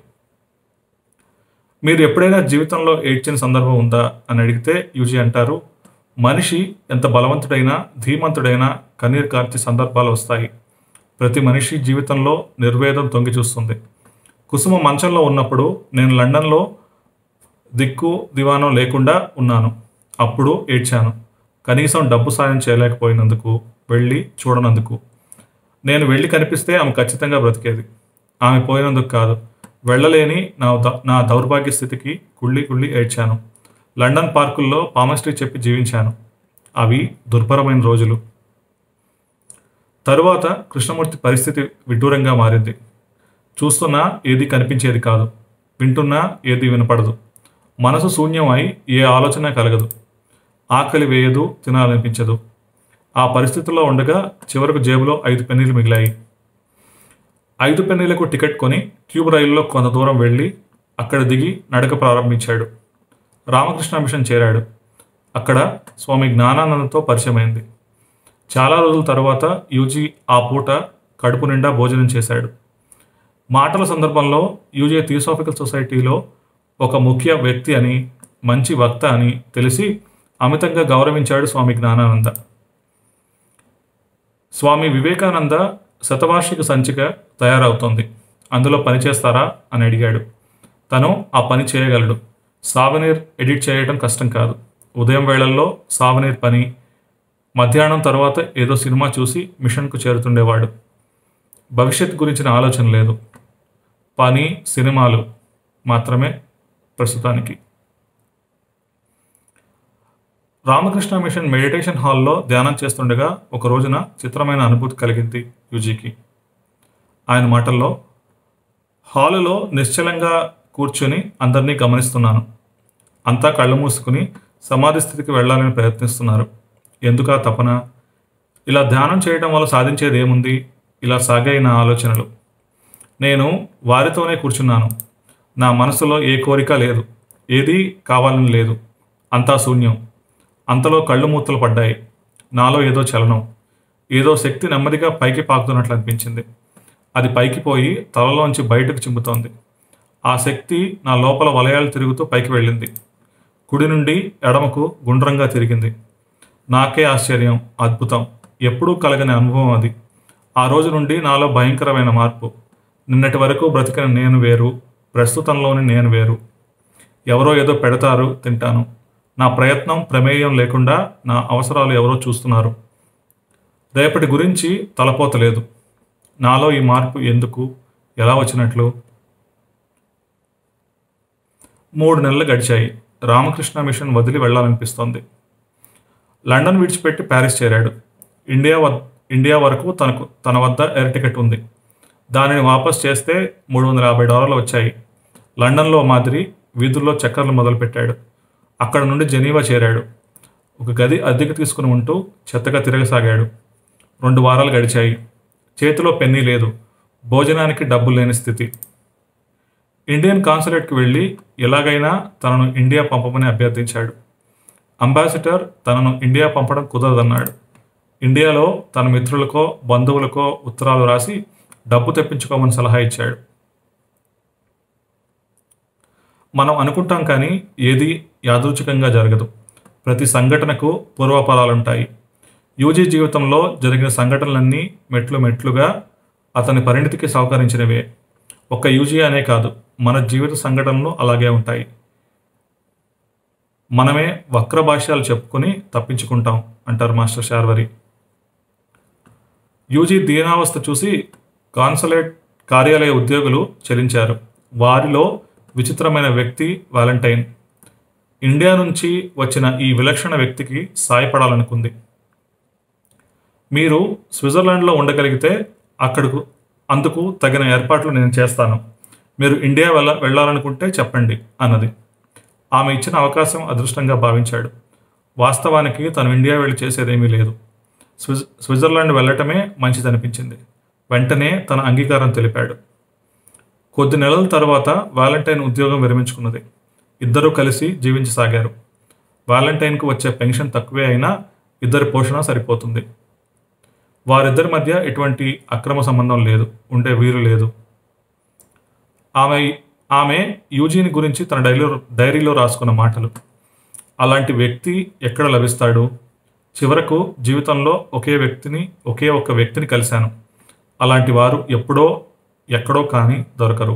Speaker 1: మీరు ఎప్పుడైనా జీవితంలో ఏడ్చిన సందర్భం ఉందా అని అడిగితే యూజీ అంటారు, మనిషి ఎంత బలవంతుడైనా ధీమంతుడైనా కన్నీరు కార్చే సందర్భాలు వస్తాయి. ప్రతి మనిషి జీవితంలో నిర్వేదం తొంగి చూస్తుంది. కుసుమ మంచంలో ఉన్నప్పుడు నేను లండన్లో దిక్కు దివానం లేకుండా ఉన్నాను. అప్పుడు ఏడ్చాను. కనీసం డబ్బు సాయం చేయలేకపోయినందుకు, వెళ్ళి చూడనందుకు. నేను వెళ్ళి కనిపిస్తే ఆమె ఖచ్చితంగా బ్రతికేది. ఆమె పోయినందుకు కాదు, వెళ్ళలేని నా నా దౌర్భాగ్య స్థితికి కుళ్ళి కుళ్ళి ఏడ్చాను. లండన్ పార్కుల్లో పామస్ట్రీ చెప్పి జీవించాను. అవి దుర్భరమైన రోజులు. తరువాత కృష్ణమూర్తి పరిస్థితి విడ్డూరంగా మారింది. చూస్తున్నా ఏది కనిపించేది కాదు, వింటున్నా ఏది వినపడదు. మనసు శూన్యం అయి ఏ ఆలోచన కలగదు. ఆకలి వేయదు, తినాలనిపించదు. ఆ పరిస్థితుల్లో ఉండగా చివరకు జేబులో ఐదు పెన్నీలు మిగిలాయి. ఐదు పెన్నీలకు టికెట్ కొని ట్యూబ్ రైలులో కొంత దూరం వెళ్ళి అక్కడ దిగి నడక ప్రారంభించాడు. రామకృష్ణ మిషన్ చేరాడు. అక్కడ స్వామి జ్ఞానానందతో పరిచయమైంది. చాలా రోజుల తర్వాత యూజీ ఆ పూట కడుపు నిండా భోజనం చేశాడు. మాటల సందర్భంలో యూజీ థియోసాఫికల్ సొసైటీలో ఒక ముఖ్య వ్యక్తి అని, మంచి వక్త అని తెలిసి అమితంగా గౌరవించాడు స్వామి జ్ఞానానంద. స్వామి వివేకానంద శతవార్షిక సంచిక తయారవుతోంది, అందులో పనిచేస్తారా అని అడిగాడు. తను ఆ పని చేయగలడు. సావనీర్ ఎడిట్ చేయడం కష్టం కాదు. ఉదయం వేళల్లో సావనీర్ పని, మధ్యాహ్నం తర్వాత ఏదో సినిమా చూసి మిషన్కు చేరుతుండేవాడు. భవిష్యత్ గురించిన ఆలోచన లేదు. పని, సినిమాలు మాత్రమే ప్రస్తుతానికి. రామకృష్ణ మిషన్ మెడిటేషన్ హాల్లో ధ్యానం చేస్తుండగా ఒక రోజున చిత్రమైన అనుభూతి కలిగింది యూజీకి. ఆయన మాటల్లో, హాలులో నిశ్చలంగా కూర్చొని అందరినీ గమనిస్తున్నాను. అంతా కళ్ళు మూసుకుని సమాధి స్థితికి వెళ్ళాలని ప్రయత్నిస్తున్నారు. ఎందుకా తపన? ఇలా ధ్యానం చేయడం వల్ల సాధించేది ఏముంది? ఇలా సాగాయి నా ఆలోచనలు. నేను వారితోనే కూర్చున్నాను. నా మనసులో ఏ కోరిక లేదు, ఏదీ కావాలని లేదు. అంతా శూన్యం. అంతలో కళ్ళు మూతలు పడ్డాయి. నాలో ఏదో చలనం, ఏదో శక్తి నెమ్మదిగా పైకి పాకుతున్నట్లు అనిపించింది. అది పైకి పోయి తలలోంచి బయటకు చిమ్ముతోంది. ఆ శక్తి నా లోపల వలయాలు తిరుగుతూ పైకి వెళ్ళింది. కుడి నుండి ఎడమకు గుండ్రంగా తిరిగింది. నాకే ఆశ్చర్యం, అద్భుతం, ఎప్పుడూ కలగని అనుభవం అది. ఆ రోజు నుండి నాలో భయంకరమైన మార్పు. నిన్నటి వరకు బ్రతికిన నేను వేరు, ప్రస్తుతంలోని నేను వేరు. ఎవరో ఏదో పెడతారు, తింటాను. నా ప్రయత్నం ప్రమేయం లేకుండా నా అవసరాలు ఎవరో చూస్తున్నారు. రేపటి గురించి తలపోతలేదు. నాలో ఈ మార్పు ఎందుకు, ఎలా వచ్చినట్లు? మూడు నెలలు గడిచాయి. రామకృష్ణ మిషన్ వదిలి వెళ్ళాలనిపిస్తోంది. లండన్ విడిచిపెట్టి ప్యారిస్ చేరాడు. ఇండియా వద్ ఇండియా వరకు తనకు తన వద్ద ఎయిర్ టికెట్ ఉంది. దానిని వాపస్ చేస్తే మూడు వందల యాభై డాలర్లు వచ్చాయి. లండన్లో మాదిరి వీధుల్లో చక్కర్లు మొదలుపెట్టాడు. అక్కడ నుండి జెనీవా చేరాడు. ఒక గది అద్దెకు తీసుకుని ఉంటూ చెత్తగా తిరగసాగాడు. రెండు వారాలు గడిచాయి. చేతిలో పెన్నీ లేదు. భోజనానికి డబ్బు లేని స్థితి. ఇండియన్ కాన్సులేట్కి వెళ్ళి ఎలాగైనా తనను ఇండియా పంపమని అభ్యర్థించాడు. అంబాసిడర్ తనను ఇండియా పంపడం కుదరదన్నాడు. ఇండియాలో తన మిత్రులకో బంధువులకో ఉత్తరాలు రాసి డబ్బు తెప్పించుకోమని సలహా ఇచ్చాడు. మనం అనుకుంటాం కానీ ఏది యాదృచ్ఛికంగా జరగదు. ప్రతి సంఘటనకు పూర్వపరాలుంటాయి. యూజీ జీవితంలో జరిగిన సంఘటనలన్నీ మెట్లు మెట్లుగా అతని పరిణితికి సహకరించినవే. ఒక్క యూజీ అనే కాదు, మన జీవిత సంఘటనలు అలాగే ఉంటాయి. మనమే వక్ర భాష్యాలు చెప్పుకొని తప్పించుకుంటాం అంటారు మాస్టర్ శార్వరి. యూజీ దీనావస్థ చూసి కాన్సులేట్ కార్యాలయ ఉద్యోగులు చెలించారు. వారిలో విచిత్రమైన వ్యక్తి వాలంటైన్. ఇండియా నుంచి వచ్చిన ఈ విలక్షణ వ్యక్తికి సాయపడాలనుకుంది. మీరు స్విట్జర్లాండ్లో ఉండగలిగితే అక్కడకు అందుకు తగిన ఏర్పాట్లు నేను చేస్తాను. మీరు ఇండియా వెళ్ళ వెళ్ళాలనుకుంటే చెప్పండి అన్నది. ఆమె ఇచ్చిన అవకాశం అదృష్టంగా భావించాడు. వాస్తవానికి తను ఇండియా వెళ్ళి చేసేదేమీ లేదు. స్విజ్ స్విట్జర్లాండ్ వెళ్ళటమే మంచిదనిపించింది. వెంటనే తన అంగీకారం తెలిపాడు. కొద్ది నెలల తర్వాత వాలంటైన్ ఉద్యోగం విరమించుకున్నది. ఇద్దరూ కలిసి జీవించసాగారు. వాలంటైన్కు వచ్చే పెన్షన్ తక్కువే అయినా ఇద్దరి పోషణ సరిపోతుంది. వారిద్దరి మధ్య ఎటువంటి అక్రమ సంబంధం లేదు, ఉండే వీలు లేదు. ఆమె ఆమె యూజీని గురించి తన డైరీలో డైరీలో రాసుకున్న మాటలు. అలాంటి వ్యక్తి ఎక్కడ లభిస్తాడు? చివరకు జీవితంలో ఒకే వ్యక్తిని ఒకే ఒక్క వ్యక్తిని కలిశాను. అలాంటి వారు ఎప్పుడో ఎక్కడో కానీ దొరకరు.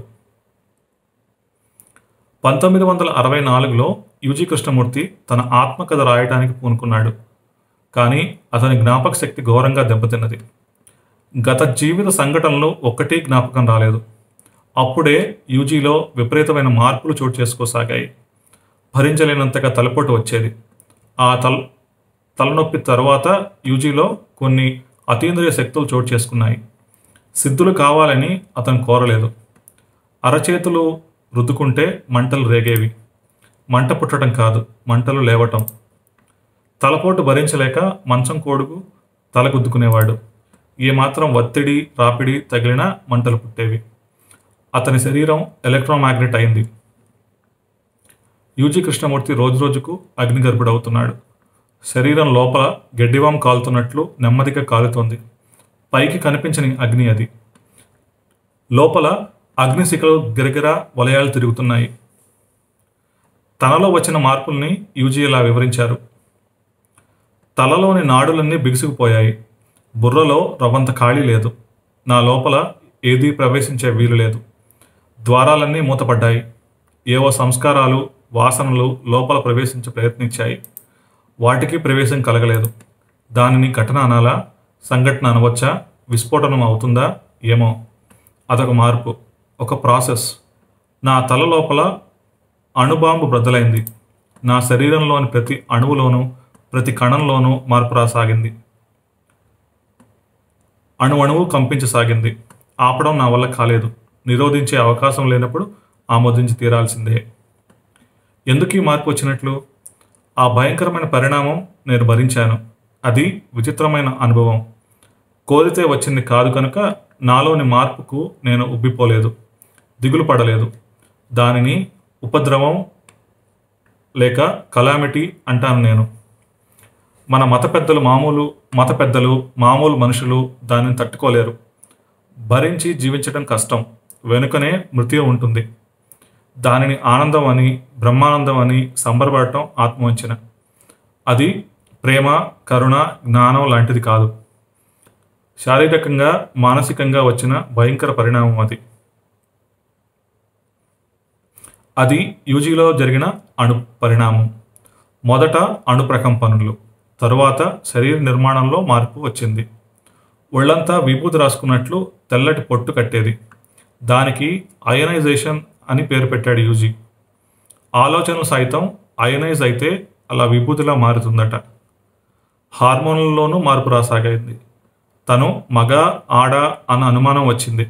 Speaker 1: పంతొమ్మిది వందల అరవై నాలుగులో యూజీ కృష్ణమూర్తి తన ఆత్మకథ రాయడానికి పూనుకున్నాడు. కానీ అతని జ్ఞాపక శక్తి ఘోరంగా దెబ్బతిన్నది. గత జీవిత సంఘటనలు ఒక్కటీ జ్ఞాపకం రాలేదు. అప్పుడే యూజీలో విపరీతమైన మార్పులు చోటు చేసుకోసాగాయి. భరించలేనంతగా తలపోటు వచ్చేది. ఆ తల తలనొప్పి తర్వాత యూజీలో కొన్ని అతీంద్రియ శక్తులు చోటు చేసుకున్నాయి. సిద్ధులు కావాలని అతను కోరలేదు. అరచేతులు రుద్దుకుంటే మంటలు రేగేవి. మంట పుట్టడం కాదు, మంటలు లేవటం. తలపోటు భరించలేక మంచం కోడుకు తలగుద్దుకునేవాడు. ఏమాత్రం ఒత్తిడి రాపిడి తగిలినా మంటలు పుట్టేవి. అతని శరీరం ఎలక్ట్రోమాగ్నెట్ అయింది. యూజీ కృష్ణమూర్తి రోజురోజుకు అగ్నిగర్భుడవుతున్నాడు. శరీరం లోపల గడ్డివాం కాలుతున్నట్లు నెమ్మదిగా కాలుతోంది. పైకి కనిపించని అగ్ని అది. లోపల అగ్నిశిఖలు గిరగిరా వలయాలు తిరుగుతున్నాయి. తనలో వచ్చిన మార్పుల్ని యూజీ ఇలా వివరించారు. తలలోని నాడులన్నీ బిగుసుకుపోయాయి. బుర్రలో రవ్వంత ఖాళీ లేదు. నా లోపల ఏదీ ప్రవేశించే వీలు లేదు. ద్వారాలన్నీ మూతపడ్డాయి. ఏవో సంస్కారాలు, వాసనలు లోపల ప్రవేశించ ప్రయత్నించాయి. వాటికి ప్రవేశం కలగలేదు. దానిని ఘటన అనాలా, సంఘటన అనవచ్చా, విస్ఫోటనం అవుతుందా ఏమో. అదొక మార్పు, ఒక ప్రాసెస్. నా తల లోపల అణుబాంబు బ్రద్దలైంది. నా శరీరంలోని ప్రతి అణువులోనూ ప్రతి కణంలోనూ మార్పు రాసాగింది. అణువణువు కంపించసాగింది. ఆపడం నా వల్ల కాలేదు. నిరోధించే అవకాశం లేనప్పుడు ఆమోదించి తీరాల్సిందే. ఎందుకు ఈ మార్పు వచ్చినట్లు? ఆ భయంకరమైన పరిణామం నేను భరించాను. అది విచిత్రమైన అనుభవం. కోరితే వచ్చింది కాదు కనుక నాలోని మార్పుకు నేను ఉబ్బిపోలేదు, దిగులు పడలేదు. దానిని ఉపద్రవం లేక కలామిటీ అంటాను నేను. మన మత పెద్దలు మామూలు మత పెద్దలు మామూలు మనుషులు దానిని తట్టుకోలేరు. భరించి జీవించడం కష్టం. వెనుకనే మృత్యు ఉంటుంది. దానిని ఆనందం అని, బ్రహ్మానందం అని సంబరపడటం ఆత్మవంచన. అది ప్రేమ, కరుణ, జ్ఞానం లాంటిది కాదు. శారీరకంగా, మానసికంగా వచ్చిన భయంకర పరిణామం అది. అది యూజీలో జరిగిన అణు పరిణామం. మొదట అణు ప్రకంపనలు, తరువాత శరీర నిర్మాణంలో మార్పు వచ్చింది. ఒళ్ళంతా విభూతి రాసుకున్నట్లు తెల్లటి పొట్టు కట్టేది. దానికి అయనైజేషన్ అని పేరు పెట్టాడు యూజీ. ఆలోచనలు సైతం అయనైజ్ అయితే అలా విభూతిలా మారుతుందట. హార్మోన్లలోనూ మార్పు రాసాగింది. తను మగ, ఆడ అన్న అనుమానం వచ్చింది.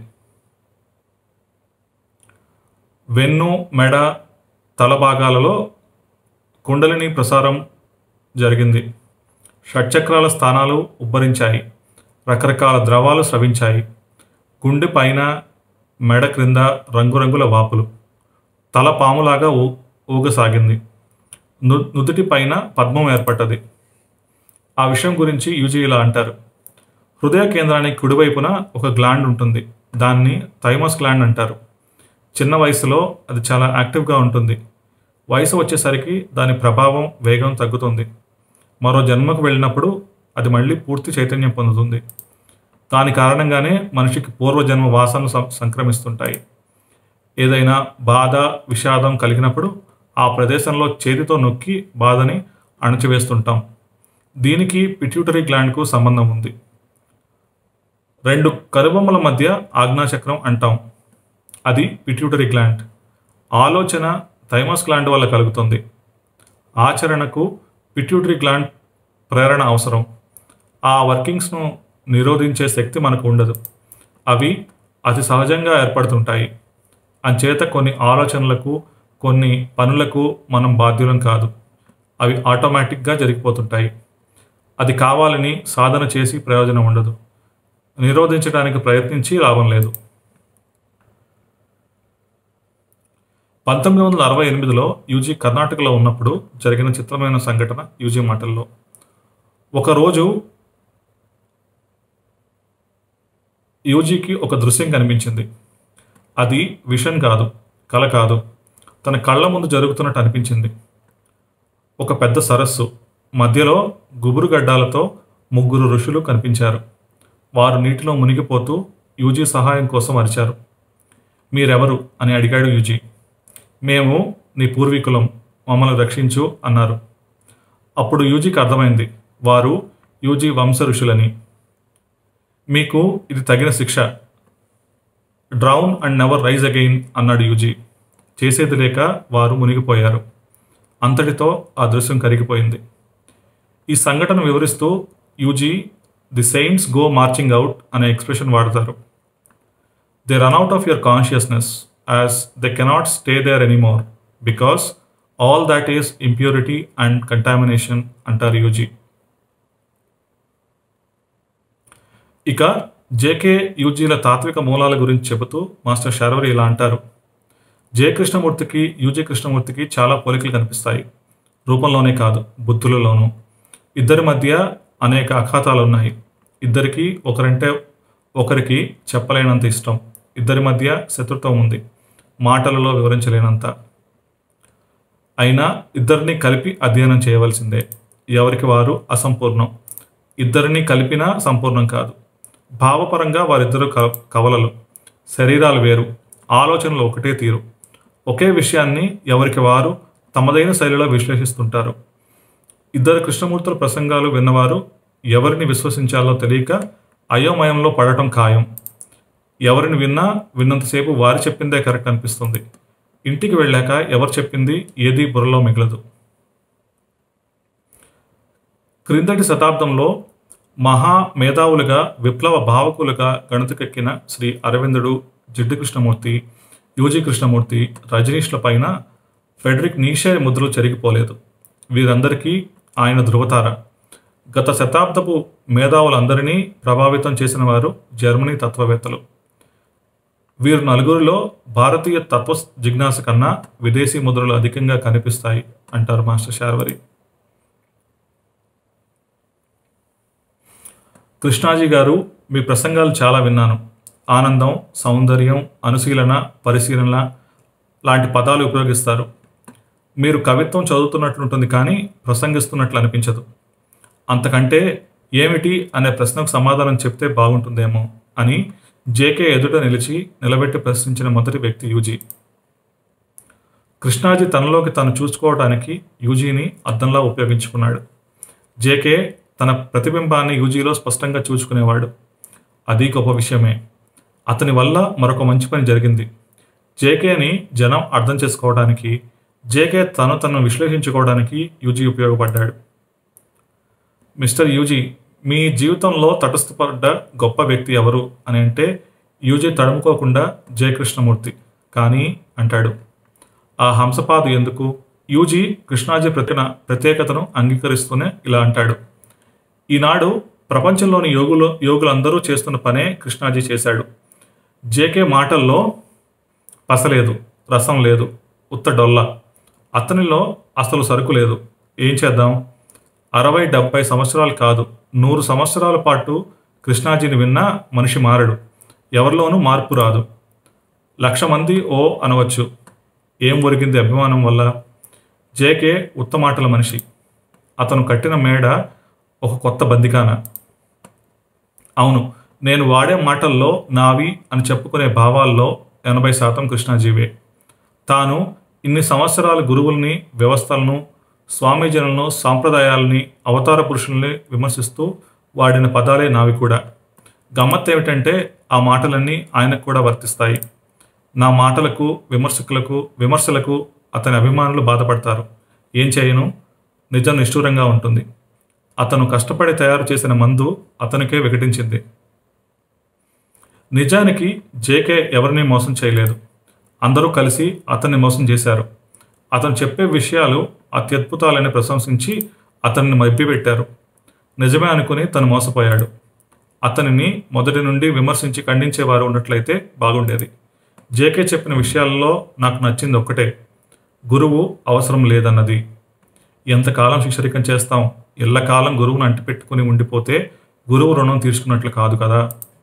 Speaker 1: వెన్ను, మెడ, తల భాగాలలో కుండలిని ప్రసారం జరిగింది. షట్చక్రాల స్థానాలు ఉబ్బరించాయి. రకరకాల ద్రవాలు స్రవించాయి. గుండె పైన, మెడ క్రింద రంగురంగుల వాపులు. తల పాములాగా ఊ ఊగసాగింది. ను నుదుటి పైన పద్మం ఏర్పడ్డది. ఆ విషయం గురించి యూజీ ఇలా అంటారు. హృదయ కేంద్రానికి కుడివైపున ఒక గ్లాండ్ ఉంటుంది. దాన్ని థైమస్ గ్లాండ్ అంటారు. చిన్న వయసులో అది చాలా యాక్టివ్గా ఉంటుంది. వయసు వచ్చేసరికి దాని ప్రభావం, వేగం తగ్గుతుంది. మరో జన్మకు వెళ్ళినప్పుడు అది మళ్ళీ పూర్తి చైతన్యం పొందుతుంది. దాని కారణంగానే మనిషికి పూర్వజన్మ వాసనలు సం సంక్రమిస్తుంటాయి. ఏదైనా బాధ, విషాదం కలిగినప్పుడు ఆ ప్రదేశంలో చేతితో నొక్కి బాధని అణచివేస్తుంటాం. దీనికి పిట్యూటరీ గ్లాండ్కు సంబంధం ఉంది. రెండు కనుబొమ్మల మధ్య ఆజ్ఞాచక్రం అంటాం. అది పిట్యూటరీ గ్లాండ్. ఆలోచన థైమస్ గ్లాండ్ వల్ల కలుగుతుంది. ఆచరణకు పిట్యూటరీ గ్లాండ్ ప్రేరణ అవసరం. ఆ వర్కింగ్స్ను నిరోధించే శక్తి మనకు ఉండదు. అవి అతి సహజంగా ఏర్పడుతుంటాయి. అంచేత కొన్ని ఆలోచనలకు, కొన్ని పనులకు మనం బాధ్యులం కాదు. అవి ఆటోమేటిక్గా జరిగిపోతుంటాయి. అది కావాలని సాధన చేసి ప్రయోజనం ఉండదు. నిరోధించడానికి ప్రయత్నించి లాభం లేదు. పంతొమ్మిది వందల అరవై ఎనిమిదిలో యూజీ కర్ణాటకలో ఉన్నప్పుడు జరిగిన చిత్రమైన సంఘటన యూజీ మాటల్లో. ఒకరోజు యూజీకి ఒక దృశ్యం కనిపించింది. అది విషన్ కాదు, కల కాదు. తన కళ్ళ ముందు జరుగుతున్నట్టు అనిపించింది. ఒక పెద్ద సరస్సు మధ్యలో గుబురు గడ్డాలతో ముగ్గురు ఋషులు కనిపించారు. వారు నీటిలో మునిగిపోతూ యూజీ సహాయం కోసం అరిచారు. మీరెవరు అని అడిగాడు యూజీ. మేము నీ పూర్వీకులం, మమ్మల్ని రక్షించు అన్నారు. అప్పుడు యూజీకి అర్థమైంది వారు యూజీ వంశ ఋషులని. మీకు ఇది తగిన శిక్ష. Drown and never rise again అన్నాడు యూజీ. చేసేది లేక వారు మునిగిపోయారు. అంతటితో ఆ దృశ్యం కరిగిపోయింది. ఈ సంఘటన వివరిస్తూ UG the saints go marching out అనే ఎక్స్ప్రెషన్ వాడతారు. They run out of your consciousness as they cannot stay there anymore because all that is impurity and contamination అంటారు యూజీ. ఇక జేకే యూజీల తాత్విక మూలాల గురించి చెబుతూ మాస్టర్ శార్వరి ఇలా అంటారు. జే కృష్ణమూర్తికి యూజీ కృష్ణమూర్తికి చాలా పోలికలు కనిపిస్తాయి. రూపంలోనే కాదు, బుద్ధులలోనూ. ఇద్దరి మధ్య అనేక అఖాతాలు ఉన్నాయి. ఇద్దరికి ఒకరంటే ఒకరికి చెప్పలేనంత ఇష్టం. ఇద్దరి మధ్య శత్రుత్వం ఉంది, మాటలలో వివరించలేనంత. అయినా ఇద్దరిని కలిపి అధ్యయనం చేయవలసిందే. ఎవరికి వారు అసంపూర్ణం. ఇద్దరిని కలిపినా సంపూర్ణం కాదు. భావపరంగా వారిద్దరు క కవలలు. శరీరాలు వేరు, ఆలోచనలు ఒకటే తీరు. ఒకే విషయాన్ని ఎవరికి వారు తమదైన శైలిలో విశ్లేషిస్తుంటారు. ఇద్దరు కృష్ణమూర్తుల ప్రసంగాలు విన్నవారు ఎవరిని విశ్వసించాలో తెలియక అయోమయంలో పడటం ఖాయం. ఎవరిని విన్నా విన్నంతసేపు వారు చెప్పిందే కరెక్ట్ అనిపిస్తుంది. ఇంటికి వెళ్ళాక ఎవరు చెప్పింది ఏది బుర్రలో మిగలదు. క్రిందటి శతాబ్దంలో మహా మేధావులుగా, విప్లవ భావకులుగా గణతికెక్కిన శ్రీ అరవిందుడు, జిడ్డు కృష్ణమూర్తి, యూజీ కృష్ణమూర్తి, రజనీష్ల పైన ఫెడరిక్ నీషే ముద్రలు చెరిగిపోలేదు. వీరందరికీ ఆయన ధృవతార. గత శతాబ్దపు మేధావులందరినీ ప్రభావితం చేసిన వారు జర్మనీ తత్వవేత్తలు. వీరు నలుగురిలో భారతీయ తత్వ జిజ్ఞాస కన్నా విదేశీ ముద్రలు అధికంగా కనిపిస్తాయి అంటారు మాస్టర్ శార్వరి. కృష్ణాజీ గారు, మీ ప్రసంగాలు చాలా విన్నాను. ఆనందం, సౌందర్యం, అనుశీలన, పరిశీలన లాంటి పదాలు ఉపయోగిస్తారు. మీరు కవిత్వం చదువుతున్నట్లుంటుంది కానీ ప్రసంగిస్తున్నట్లు అనిపించదు. అంతకంటే ఏమిటి అనే ప్రశ్నకు సమాధానం చెప్తే బాగుంటుందేమో అని జేకే ఎదుట నిలిచి నిలబెట్టి ప్రశ్నించిన మొదటి వ్యక్తి యూజీ. కృష్ణాజీ తనలోకి తను చూసుకోవడానికి యూజీని అద్దంలా ఉపయోగించుకున్నాడు. జేకే తన ప్రతిబింబాన్ని యూజీలో స్పష్టంగా చూసుకునేవాడు. అది గొప్ప విషయమే. అతని వల్ల మరొక మంచి పని జరిగింది. జేకేని జనం అర్థం చేసుకోవడానికి, జేకే తను తను విశ్లేషించుకోవడానికి యూజీ ఉపయోగపడ్డాడు. మిస్టర్ యూజీ, మీ జీవితంలో తటస్థపడ్డ గొప్ప వ్యక్తి ఎవరు అని అంటే యూజీ తడుముకోకుండా జే కృష్ణమూర్తి. కానీ అంటాడు. ఆ హంసపాదు ఎందుకు? యూజీ కృష్ణాజీ ప్రతిన ప్రత్యేకతను అంగీకరిస్తూనే ఇలా అంటాడు. ఈనాడు ప్రపంచంలోని యోగులు యోగులందరూ చేస్తున్న పనే కృష్ణాజీ చేశాడు. జేకే మాటల్లో పసలేదు, రసం లేదు, ఉత్త డొల్ల. అతనిలో అసలు సరుకు లేదు. ఏం చేద్దాం? అరవై డెబ్బై సంవత్సరాలు కాదు, నూరు సంవత్సరాల పాటు కృష్ణాజీని విన్నా మనిషి మారడు. ఎవరిలోనూ మార్పు రాదు. లక్ష మంది ఓ అనవచ్చు. ఏం ఒరిగింది అభిమానం వల్ల? జేకే ఉత్తమాటల మనిషి. అతను కట్టిన మేడ ఒక కొత్త బందికాన. అవును, నేను వాడే మాటల్లో నావి అని చెప్పుకునే భావాల్లో ఎనభై శాతం కృష్ణాజీవే. తాను ఇన్ని సంవత్సరాల గురువుల్ని, వ్యవస్థలను, స్వామీజనులను, సాంప్రదాయాలని, అవతార పురుషుల్ని విమర్శిస్తూ వాడిన పదాలే నావి కూడా. గమ్మత్ ఏమిటంటే ఆ మాటలన్నీ ఆయనకు కూడా వర్తిస్తాయి. నా మాటలకు, విమర్శకులకు విమర్శలకు అతని అభిమానులు బాధపడతారు. ఏం చేయను? నిజం నిష్ఠూరంగా ఉంటుంది. అతను కష్టపడి తయారు చేసిన మందు అతనికే వికటించింది. నిజానికి జేకే ఎవరినీ మోసం చేయలేదు. అందరూ కలిసి అతన్ని మోసం చేశారు. అతను చెప్పే విషయాలు అత్యద్భుతాలని ప్రశంసించి అతన్ని మభ్యపెట్టారు. నిజమే అనుకుని తను మోసపోయాడు. అతనిని మొదటి నుండి విమర్శించి ఖండించేవారు ఉన్నట్లయితే బాగుండేది. జేకే చెప్పిన విషయాల్లో నాకు నచ్చింది ఒక్కటే, గురువు అవసరం లేదన్నది. ఎంతకాలం శిక్షరికం చేస్తాం? ఎల్లకాలం గురువును అంటిపెట్టుకుని ఉండిపోతే గురువు రుణం తీర్చుకున్నట్లు కాదు కదా.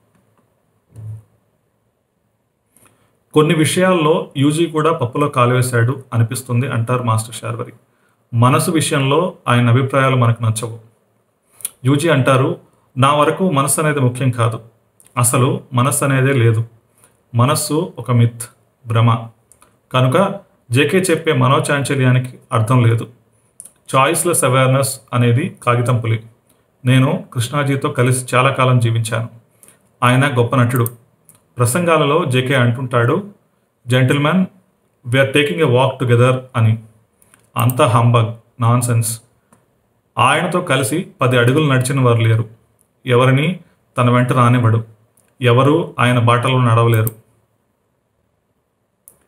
Speaker 1: కొన్ని విషయాల్లో యూజీ కూడా పప్పులో కాలువేశాడు అనిపిస్తుంది అంటారు మాస్టర్ శార్వరి. మనసు విషయంలో ఆయన అభిప్రాయాలు మనకు నచ్చవు. యూజీ అంటారు, నా వరకు మనస్సు అనేది ముఖ్యం కాదు. అసలు మనస్సు అనేదే లేదు. మనస్సు ఒక మిత్, భ్రమ. కనుక జేకే చెప్పే మనోచాంచల్యానికి అర్థం లేదు. చాయిస్లెస్ అవేర్నెస్ అనేది కాగితం పులి. నేను కృష్ణాజీతో కలిసి చాలా కాలం జీవించాను. ఆయన గొప్ప నటుడు. ప్రసంగాలలో జేకే అంటుంటాడు, gentlemen, we're taking a walk together అని. అంతా హంబగ్, నాన్ సెన్స్. ఆయనతో కలిసి పది అడుగులు నడిచిన వారు లేరు. ఎవరిని తన వెంట రానివ్వడు. ఎవరు ఆయన బాటలో నడవలేరు.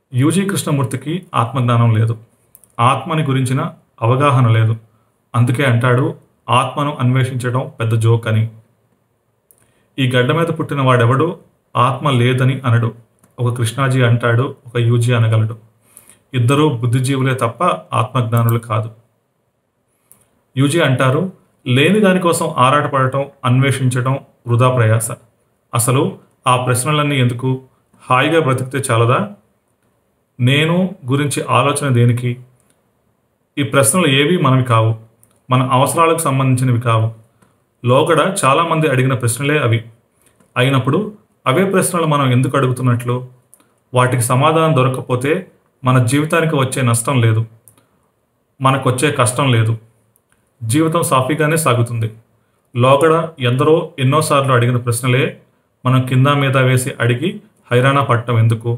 Speaker 1: యూజీ కృష్ణమూర్తికి ఆత్మజ్ఞానం లేదు, ఆత్మని గురించిన అవగాహన లేదు. అందుకే అంటాడు ఆత్మను అన్వేషించడం పెద్ద జోక్ అని. ఈ గడ్డ మీద పుట్టిన వాడెవడు ఆత్మ లేదని అనడు. ఒక కృష్ణాజీ అంటాడు, ఒక యూజీ అనగలడు. ఇద్దరూ బుద్ధిజీవులే తప్ప ఆత్మజ్ఞానులు కాదు. యూజీ అంటారు, లేని దానికోసం ఆరాటపడటం, అన్వేషించడం వృధా ప్రయాస. అసలు ఆ ప్రశ్నలన్నీ ఎందుకు? హాయిగా బ్రతికితే చాలదా? నేను గురించి ఆలోచన దేనికి? ఈ ప్రశ్నలు ఏవి మనవి కావు, మన అవసరాలకు సంబంధించినవి కావు. లోగడ చాలామంది అడిగిన ప్రశ్నలే అవి. అయినప్పుడు అవే ప్రశ్నలు మనం ఎందుకు అడుగుతున్నట్లు? వాటికి సమాధానం దొరకకపోతే మన జీవితానికి వచ్చే నష్టం లేదు, మనకొచ్చే కష్టం లేదు. జీవితం సాఫీగానే సాగుతుంది. లోగడ ఎందరో ఎన్నోసార్లు అడిగిన ప్రశ్నలే మనం కింద మీద వేసి అడిగి హైరాణ పడటం ఎందుకు?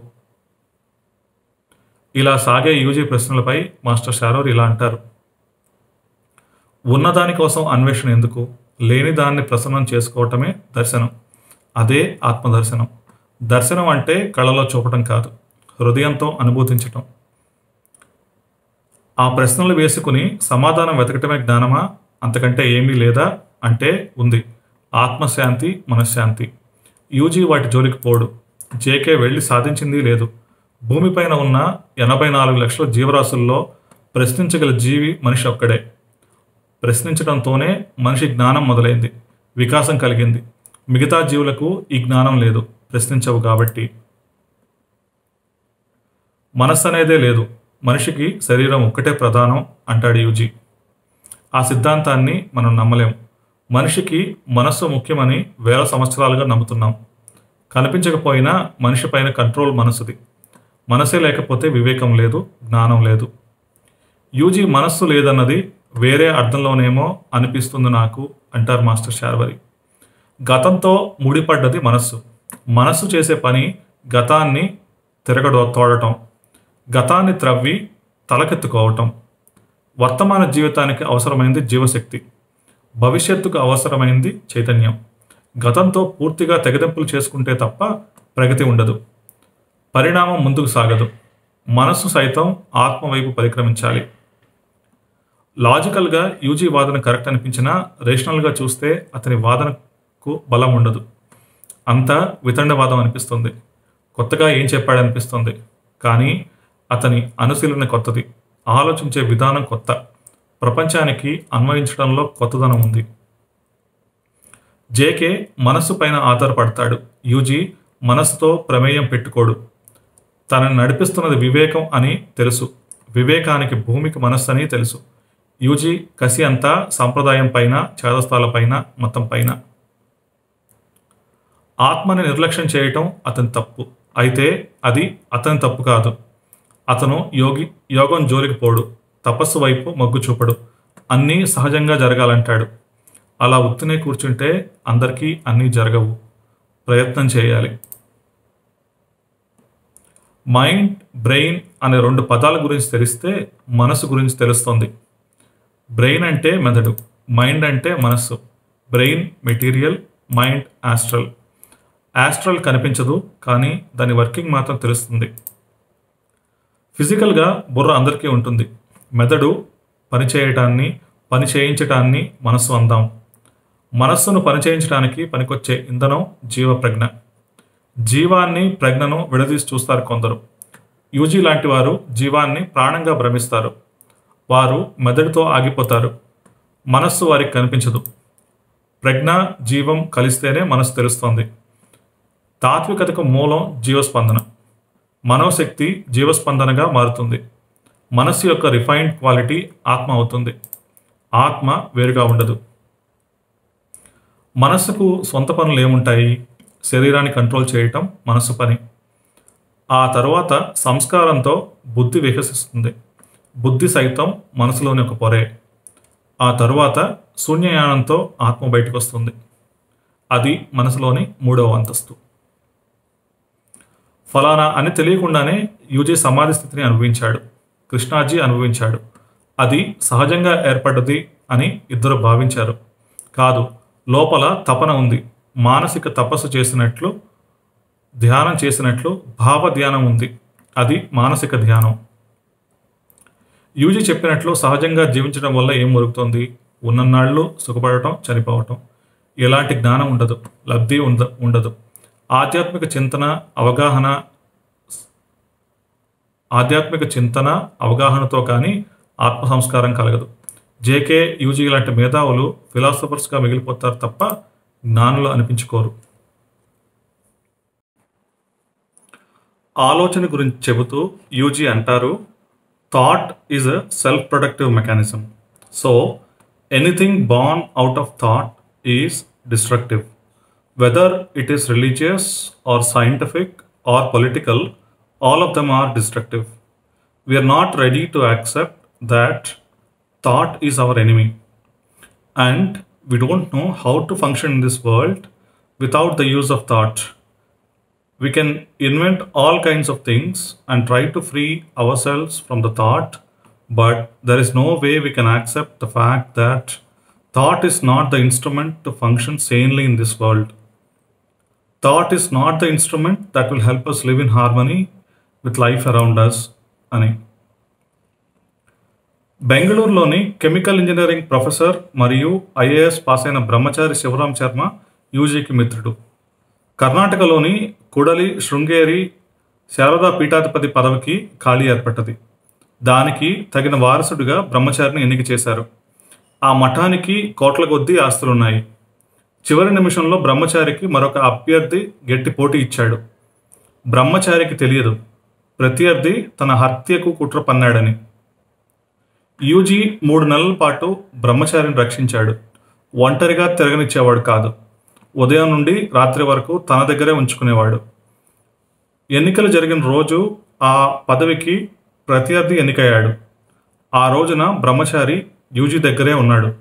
Speaker 1: ఇలా సాగే యూజీ ప్రశ్నలపై మాస్టర్ శార్వరి ఇలా అంటారు, ఉన్నదాని కోసం అన్వేషణ ఎందుకు? లేని దాన్ని ప్రసన్నం చేసుకోవటమే దర్శనం. అదే ఆత్మదర్శనం. దర్శనం అంటే కళ్ళలో చూపటం కాదు, హృదయంతో అనుభూతించటం. ఆ ప్రశ్నలు వేసుకుని సమాధానం వెతకటమే జ్ఞానమా? అంతకంటే ఏమీ లేదా అంటే ఉంది. ఆత్మశాంతి, మనశ్శాంతి. యూజీ వాటి జోలికి పోడు. జేకే వెళ్ళి సాధించింది లేదు. భూమిపైన ఉన్న ఎనభై నాలుగు లక్షల జీవరాశుల్లో ప్రశ్నించగల జీవి మనిషి ఒక్కడే. ప్రశ్నించడంతోనే మనిషి జ్ఞానం మొదలైంది, వికాసం కలిగింది. మిగతా జీవులకు ఈ జ్ఞానం లేదు, ప్రశ్నించవు కాబట్టి. మనస్సు అనేదే లేదు, మనిషికి శరీరం ఒక్కటే ప్రధానం అంటాడు యూజీ. ఆ సిద్ధాంతాన్ని మనం నమ్మలేం. మనిషికి మనస్సు ముఖ్యమని వేల సంవత్సరాలుగా నమ్ముతున్నాం. కనిపించకపోయినా మనిషి పైన కంట్రోల్ మనసుది. మనసే లేకపోతే వివేకం లేదు, జ్ఞానం లేదు. యూజీ మనస్సు లేదన్నది వేరే అర్థంలోనేమో అనిపిస్తుంది నాకు అంటారు మాస్టర్ శార్వరి. గతంతో ముడిపడ్డది మనస్సు. మనస్సు చేసే పని గతాన్ని తిరగడో తోడటం, గతాన్ని త్రవ్వి తలకెత్తుకోవటం. వర్తమాన జీవితానికి అవసరమైంది జీవశక్తి, భవిష్యత్తుకు అవసరమైంది చైతన్యం. గతంతో పూర్తిగా తెగదెంపులు చేసుకుంటే తప్ప ప్రగతి ఉండదు, పరిణామం ముందుకు సాగదు. మనస్సు సైతం ఆత్మ వైపు పరిక్రమించాలి. లాజికల్గా యూజీ వాదన కరెక్ట్ అనిపించినా రేషనల్గా చూస్తే అతని వాదనకు బలం ఉండదు. అంతా వితండవాదం అనిపిస్తుంది. కొత్తగా ఏం చెప్పాడనిపిస్తుంది. కానీ అతని అనుశీలన కొత్తది, ఆలోచించే విధానం కొత్త, ప్రపంచానికి అన్వయించడంలో కొత్తదనం ఉంది. జేకే మనస్సు పైన ఆధారపడతాడు. యూజీ మనస్సుతో ప్రమేయం పెట్టుకోడు. తనని నడిపిస్తున్నది వివేకం అని తెలుసు. వివేకానికి భూమికి మనస్సు అని తెలుసు. యూజీ కసి అంతా సంప్రదాయం పైన, చేదస్థాల పైన, మతం పైన. ఆత్మని నిర్లక్ష్యం చేయటం అతని తప్పు. అయితే అది అతని తప్పు కాదు. అతను యోగి యోగం జోలికి పోడు, తపస్సు వైపు మొగ్గు చూపడు. అన్నీ సహజంగా జరగాలంటాడు. అలా ఉత్తునే కూర్చుంటే అందరికీ అన్నీ జరగవు. ప్రయత్నం చేయాలి. మైండ్, బ్రెయిన్ అనే రెండు పదాల గురించి తెలిస్తే మనసు గురించి తెలుస్తుంది. బ్రెయిన్ అంటే మెదడు, మైండ్ అంటే మనస్సు. Brain material, mind astral. Astral కనిపించదు, కానీ దాని వర్కింగ్ మాత్రం తెలుస్తుంది. ఫిజికల్గా బుర్ర అందరికీ ఉంటుంది. మెదడు పనిచేయటాన్ని, పని చేయించటాన్ని మనస్సు అందాం. మనస్సును పనిచేయించడానికి పనికొచ్చే ఇంధనం జీవప్రజ్ఞ. జీవాన్ని, ప్రజ్ఞను విడదీసి చూస్తారు కొందరు. యూజీ లాంటి వారు జీవాన్ని ప్రాణంగా భ్రమిస్తారు. వారు మెదడుతో ఆగిపోతారు. మనస్సు వారికి కనిపించదు. ప్రజ్ఞ, జీవం కలిస్తేనే మనస్సు తెలుస్తోంది. తాత్వికతకు మూలం జీవస్పందన. మనోశక్తి జీవస్పందనగా మారుతుంది. మనస్సు యొక్క రిఫైన్డ్ క్వాలిటీ ఆత్మ అవుతుంది. ఆత్మ వేరుగా ఉండదు. మనస్సుకు సొంత పనులు ఏముంటాయి? శరీరాన్ని కంట్రోల్ చేయటం మనస్సు పని. ఆ తరువాత సంస్కారంతో బుద్ధి వికసిస్తుంది. బుద్ధి సైతం మనసులోని ఒక పొరే. ఆ తరువాత శూన్యయానంతో ఆత్మ బయటకు వస్తుంది. అది మనసులోని మూడవ అంతస్తు. ఫలానా అని తెలియకుండానే యూజీ సమాధి స్థితిని అనుభవించాడు. కృష్ణాజీ అనుభవించాడు. అది సహజంగా ఏర్పడ్డది అని ఇద్దరు భావించారు. కాదు, లోపల తపన ఉంది. మానసిక తపస్సు చేసినట్లు, ధ్యానం చేసినట్లు భావ ధ్యానం ఉంది. అది మానసిక ధ్యానం. యూజీ చెప్పినట్లు సహజంగా జీవించడం వల్ల ఏం జరుగుతుంది? ఉన్నన్నాళ్ళు సుఖపడటం, చనిపోవటం. ఎలాంటి జ్ఞానం ఉండదు, లబ్ధి ఉంద ఉండదు. ఆధ్యాత్మిక చింతన అవగాహన ఆధ్యాత్మిక చింతన అవగాహనతో కానీ ఆత్మ సంస్కారం కలగదు. జేకే, యూజీ లాంటి మేధావులు ఫిలాసఫర్స్గా మిగిలిపోతారు తప్ప జ్ఞానులు అనిపించుకోరు. ఆలోచన గురించి చెబుతూ యూజీ అంటారు, thought is a self productive mechanism. So anything born out of thought is destructive. Whether it is religious or scientific or political, all of them are destructive. We are not ready to accept that thought is our enemy, and we don't know how to function in this world without the use of thought. We can invent all kinds of things and try to free ourselves from the thought, but there is no way we can accept the fact that thought is not the instrument to function sanely in this world. Thought is not the instrument that will help us live in harmony with life around us అని. బెంగళూరులోని chemical engineering professor మరియు IAS pass అయిన బ్రహ్మచారి శివరాం శర్మ యూజీకి మిత్రుడు. కర్ణాటకలోని కుడలి శృంగేరి శారదా పీఠాధిపతి పదవికి ఖాళీ ఏర్పడ్డది. దానికి తగిన వారసుడిగా బ్రహ్మచారిని ఎన్నిక చేశారు. ఆ మఠానికి కోట్ల కొద్దీ ఆస్తులున్నాయి. చివరి నిమిషంలో బ్రహ్మచారికి మరొక అభ్యర్థి గట్టి పోటీ ఇచ్చాడు. బ్రహ్మచారికి తెలియదు ప్రత్యర్థి తన హత్యకు కుట్ర పన్నాడని. యూజీ మూడు నెలల పాటు బ్రహ్మచారిని రక్షించాడు. ఒంటరిగా తిరగనిచ్చేవాడు కాదు. ఉదయం నుండి రాత్రి వరకు తన దగ్గరే ఉంచుకునేవాడు. ఎన్నికలు జరిగిన రోజు ఆ పదవికి ప్రత్యర్థి ఎన్నికయ్యాడు. ఆ రోజున బ్రహ్మచారి యూజీ దగ్గరే ఉన్నాడు.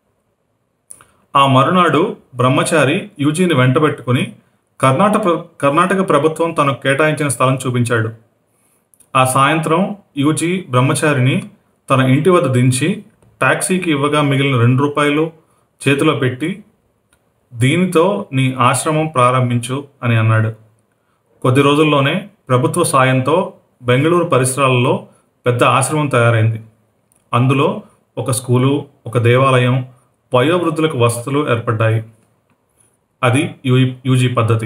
Speaker 1: ఆ మరునాడు బ్రహ్మచారి యూజీని వెంటబెట్టుకుని కర్ణాటక కర్ణాటక ప్రభుత్వం తనకు కేటాయించిన స్థలం చూపించాడు. ఆ సాయంత్రం యూజీ బ్రహ్మచారిని తన ఇంటి వద్ద దించి టాక్సీకి ఇవ్వగా మిగిలిన రెండు రూపాయలు చేతిలో పెట్టి, దీనితో నీ ఆశ్రమం ప్రారంభించు అని అన్నాడు. కొద్ది రోజుల్లోనే ప్రభుత్వ సాయంతో బెంగళూరు పరిసరాలలో పెద్ద ఆశ్రమం తయారైంది. అందులో ఒక స్కూలు, ఒక దేవాలయం, వయోవృద్ధులకు వసతులు ఏర్పడ్డాయి. అది యూజీ పద్ధతి.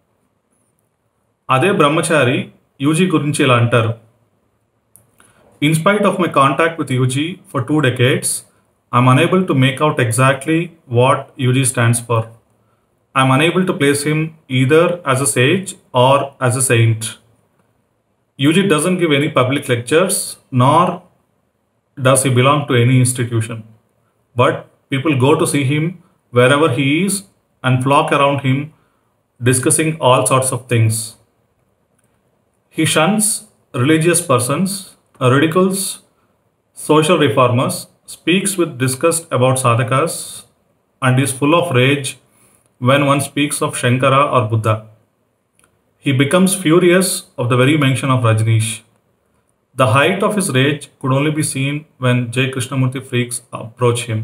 Speaker 1: అదే బ్రహ్మచారి యూజీ గురించి ఇలా అంటారు, In spite of my contact with U G for two decades, I'm unable to make out exactly what U G stands for. I'm unable to place him either as a sage or as a saint. U G doesn't give any public lectures, nor does he belong to any institution. But people go to see him wherever he is and flock around him, discussing all sorts of things. He shuns religious persons, ridicules social reformers, speaks with disgust about sadhakas, and is full of rage when one speaks of Shankara or Buddha. He becomes furious of the very mention of Rajneesh. The height of his rage could only be seen when J. Krishnamurti freaks approach him.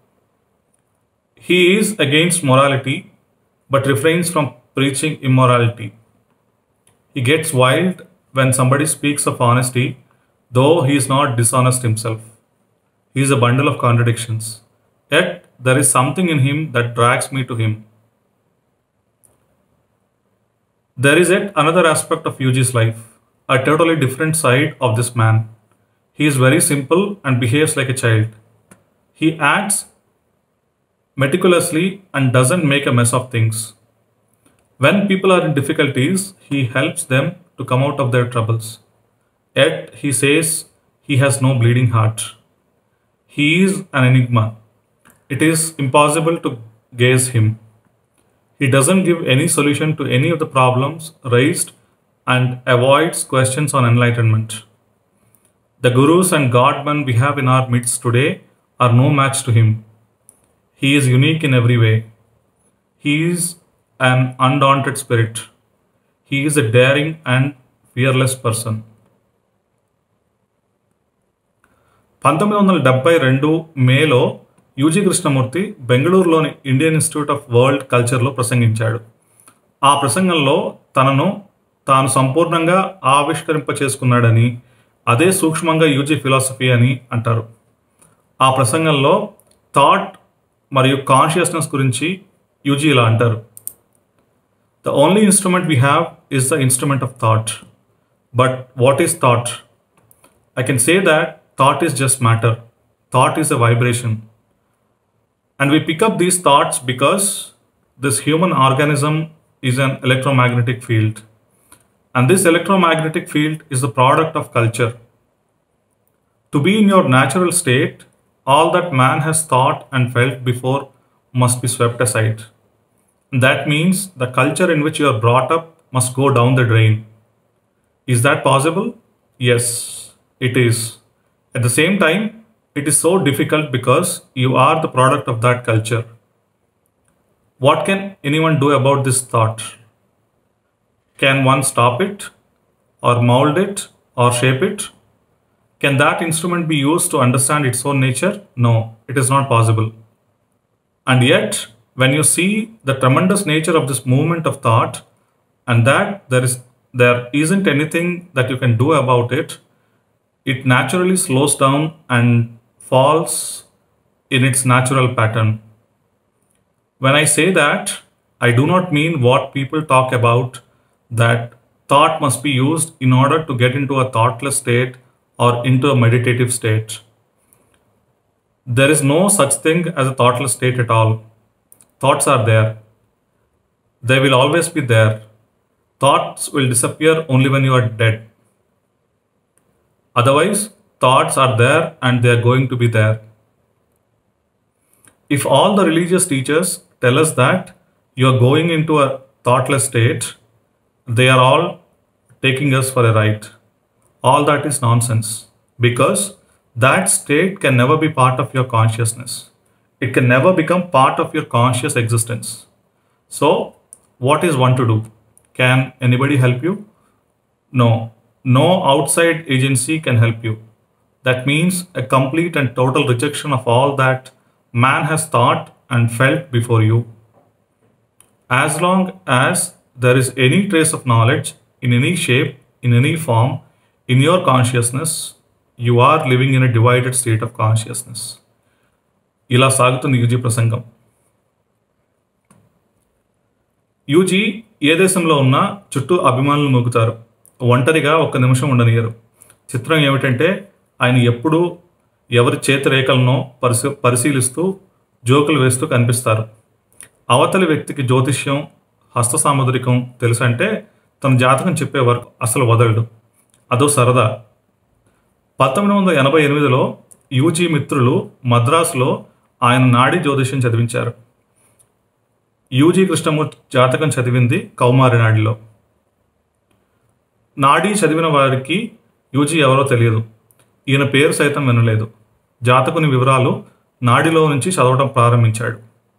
Speaker 1: He is against morality, but refrains from preaching immorality. He gets wild when somebody speaks of honesty, though he is not dishonest himself. He is a bundle of contradictions. Yet there is something in him that drags me to him. There is yet another aspect of U G's life, a totally different side of this man. He is very simple and behaves like a child. He acts meticulously and doesn't make a mess of things. When people are in difficulties, he helps them to come out of their troubles. Yet he says he has no bleeding heart. He is an enigma. It is impossible to gauge him. He doesn't give any solution to any of the problems raised and avoids questions on enlightenment. The gurus and godmen we have in our midst today are no match to him. He is unique in every way. He is an undaunted spirit. He is a daring and fearless person. పంతొమ్మిది వందల డెబ్బై రెండు మేలో UG Krishnamurthy బెంగళూరులోని Indian institute of world కల్చర్లో ప్రసంగించాడు. ఆ ప్రసంగంలో తనను తాను సంపూర్ణంగా ఆవిష్కరింప చేసుకున్నాడని, అదే సూక్ష్మంగా యూజీ ఫిలాసఫీ అని అంటారు. ఆ ప్రసంగంలో థాట్ మరియు కాన్షియస్నెస్ గురించి యూజీ ఇలా అంటారు: the only instrument we have is the instrument of thought. But what is thought? I can say that thought is just matter. Thought is a vibration. And we pick up these thoughts because this human organism is an electromagnetic field. And this electromagnetic field is the product of culture. To be in your natural state, all that man has thought and felt before must be swept aside. That means the culture in which you are brought up must go down the drain. Is that possible? Yes. It is. At the same time, it is so difficult because you are the product of that culture. What can anyone do about this thought? Can one stop it, or mold it, or shape it? Can that instrument be used to understand its own nature? No, it is not possible. And yet, when you see the tremendous nature of this movement of thought, and that there is there isn't anything that you can do about it, it naturally slows down and falls in its natural pattern. When I say that, I do not mean what people talk about, that thought must be used in order to get into a thoughtless state or into a meditative state. There is no such thing as a thoughtless state at all. Thoughts are there. They will always be there. Thoughts will disappear only when you are dead. Otherwise, thoughts are there and they are going to be there. If all the religious teachers tell us that you are going into a thoughtless state, they are all taking us for a ride. All that is nonsense, because that state can never be part of your consciousness. It can never become part of your conscious existence. So, what is one to do? Can anybody help you? No. No outside agency can help you. That means a complete and total rejection of all that man has thought and felt before you. As long as there is any trace of knowledge in any shape, in any form, in your consciousness, you are living in a divided state of consciousness. ఇలా సాగుతుంది UG ప్రసంగం. UG ఏ దేశంలో ఉన్నా చుట్టూ అభిమానులు మోగుతారు. ఒంటరిగా ఒక్క నిమిషం ఉండనియరు. చిత్రం ఏమిటంటే, ఆయన ఎప్పుడూ ఎవరి చేతిరేఖలను పరిశీ పరిశీలిస్తూ జోకులు వేస్తూ కనిపిస్తారు. అవతలి వ్యక్తికి జ్యోతిష్యం, హస్త సాముద్రికం తెలుసంటే తన జాతకం చెప్పే వరకు అసలు వదలడు. అదో సరదా. పంతొమ్మిది వందల ఎనభై ఎనిమిదిలో యూజీ మిత్రులు మద్రాసులో ఆయన నాడీ జ్యోతిష్యం చదివించారు. యూజీ కృష్ణమూర్తి జాతకం చదివింది కౌమారి నాడిలో. నాడీ చదివిన వారికి యూజీ ఎవరో తెలియదు. ఈయన పేరు సైతం వినలేదు. జాతకుని వివరాలు నాడిలో నుంచి చదవడం ప్రారంభించాడు.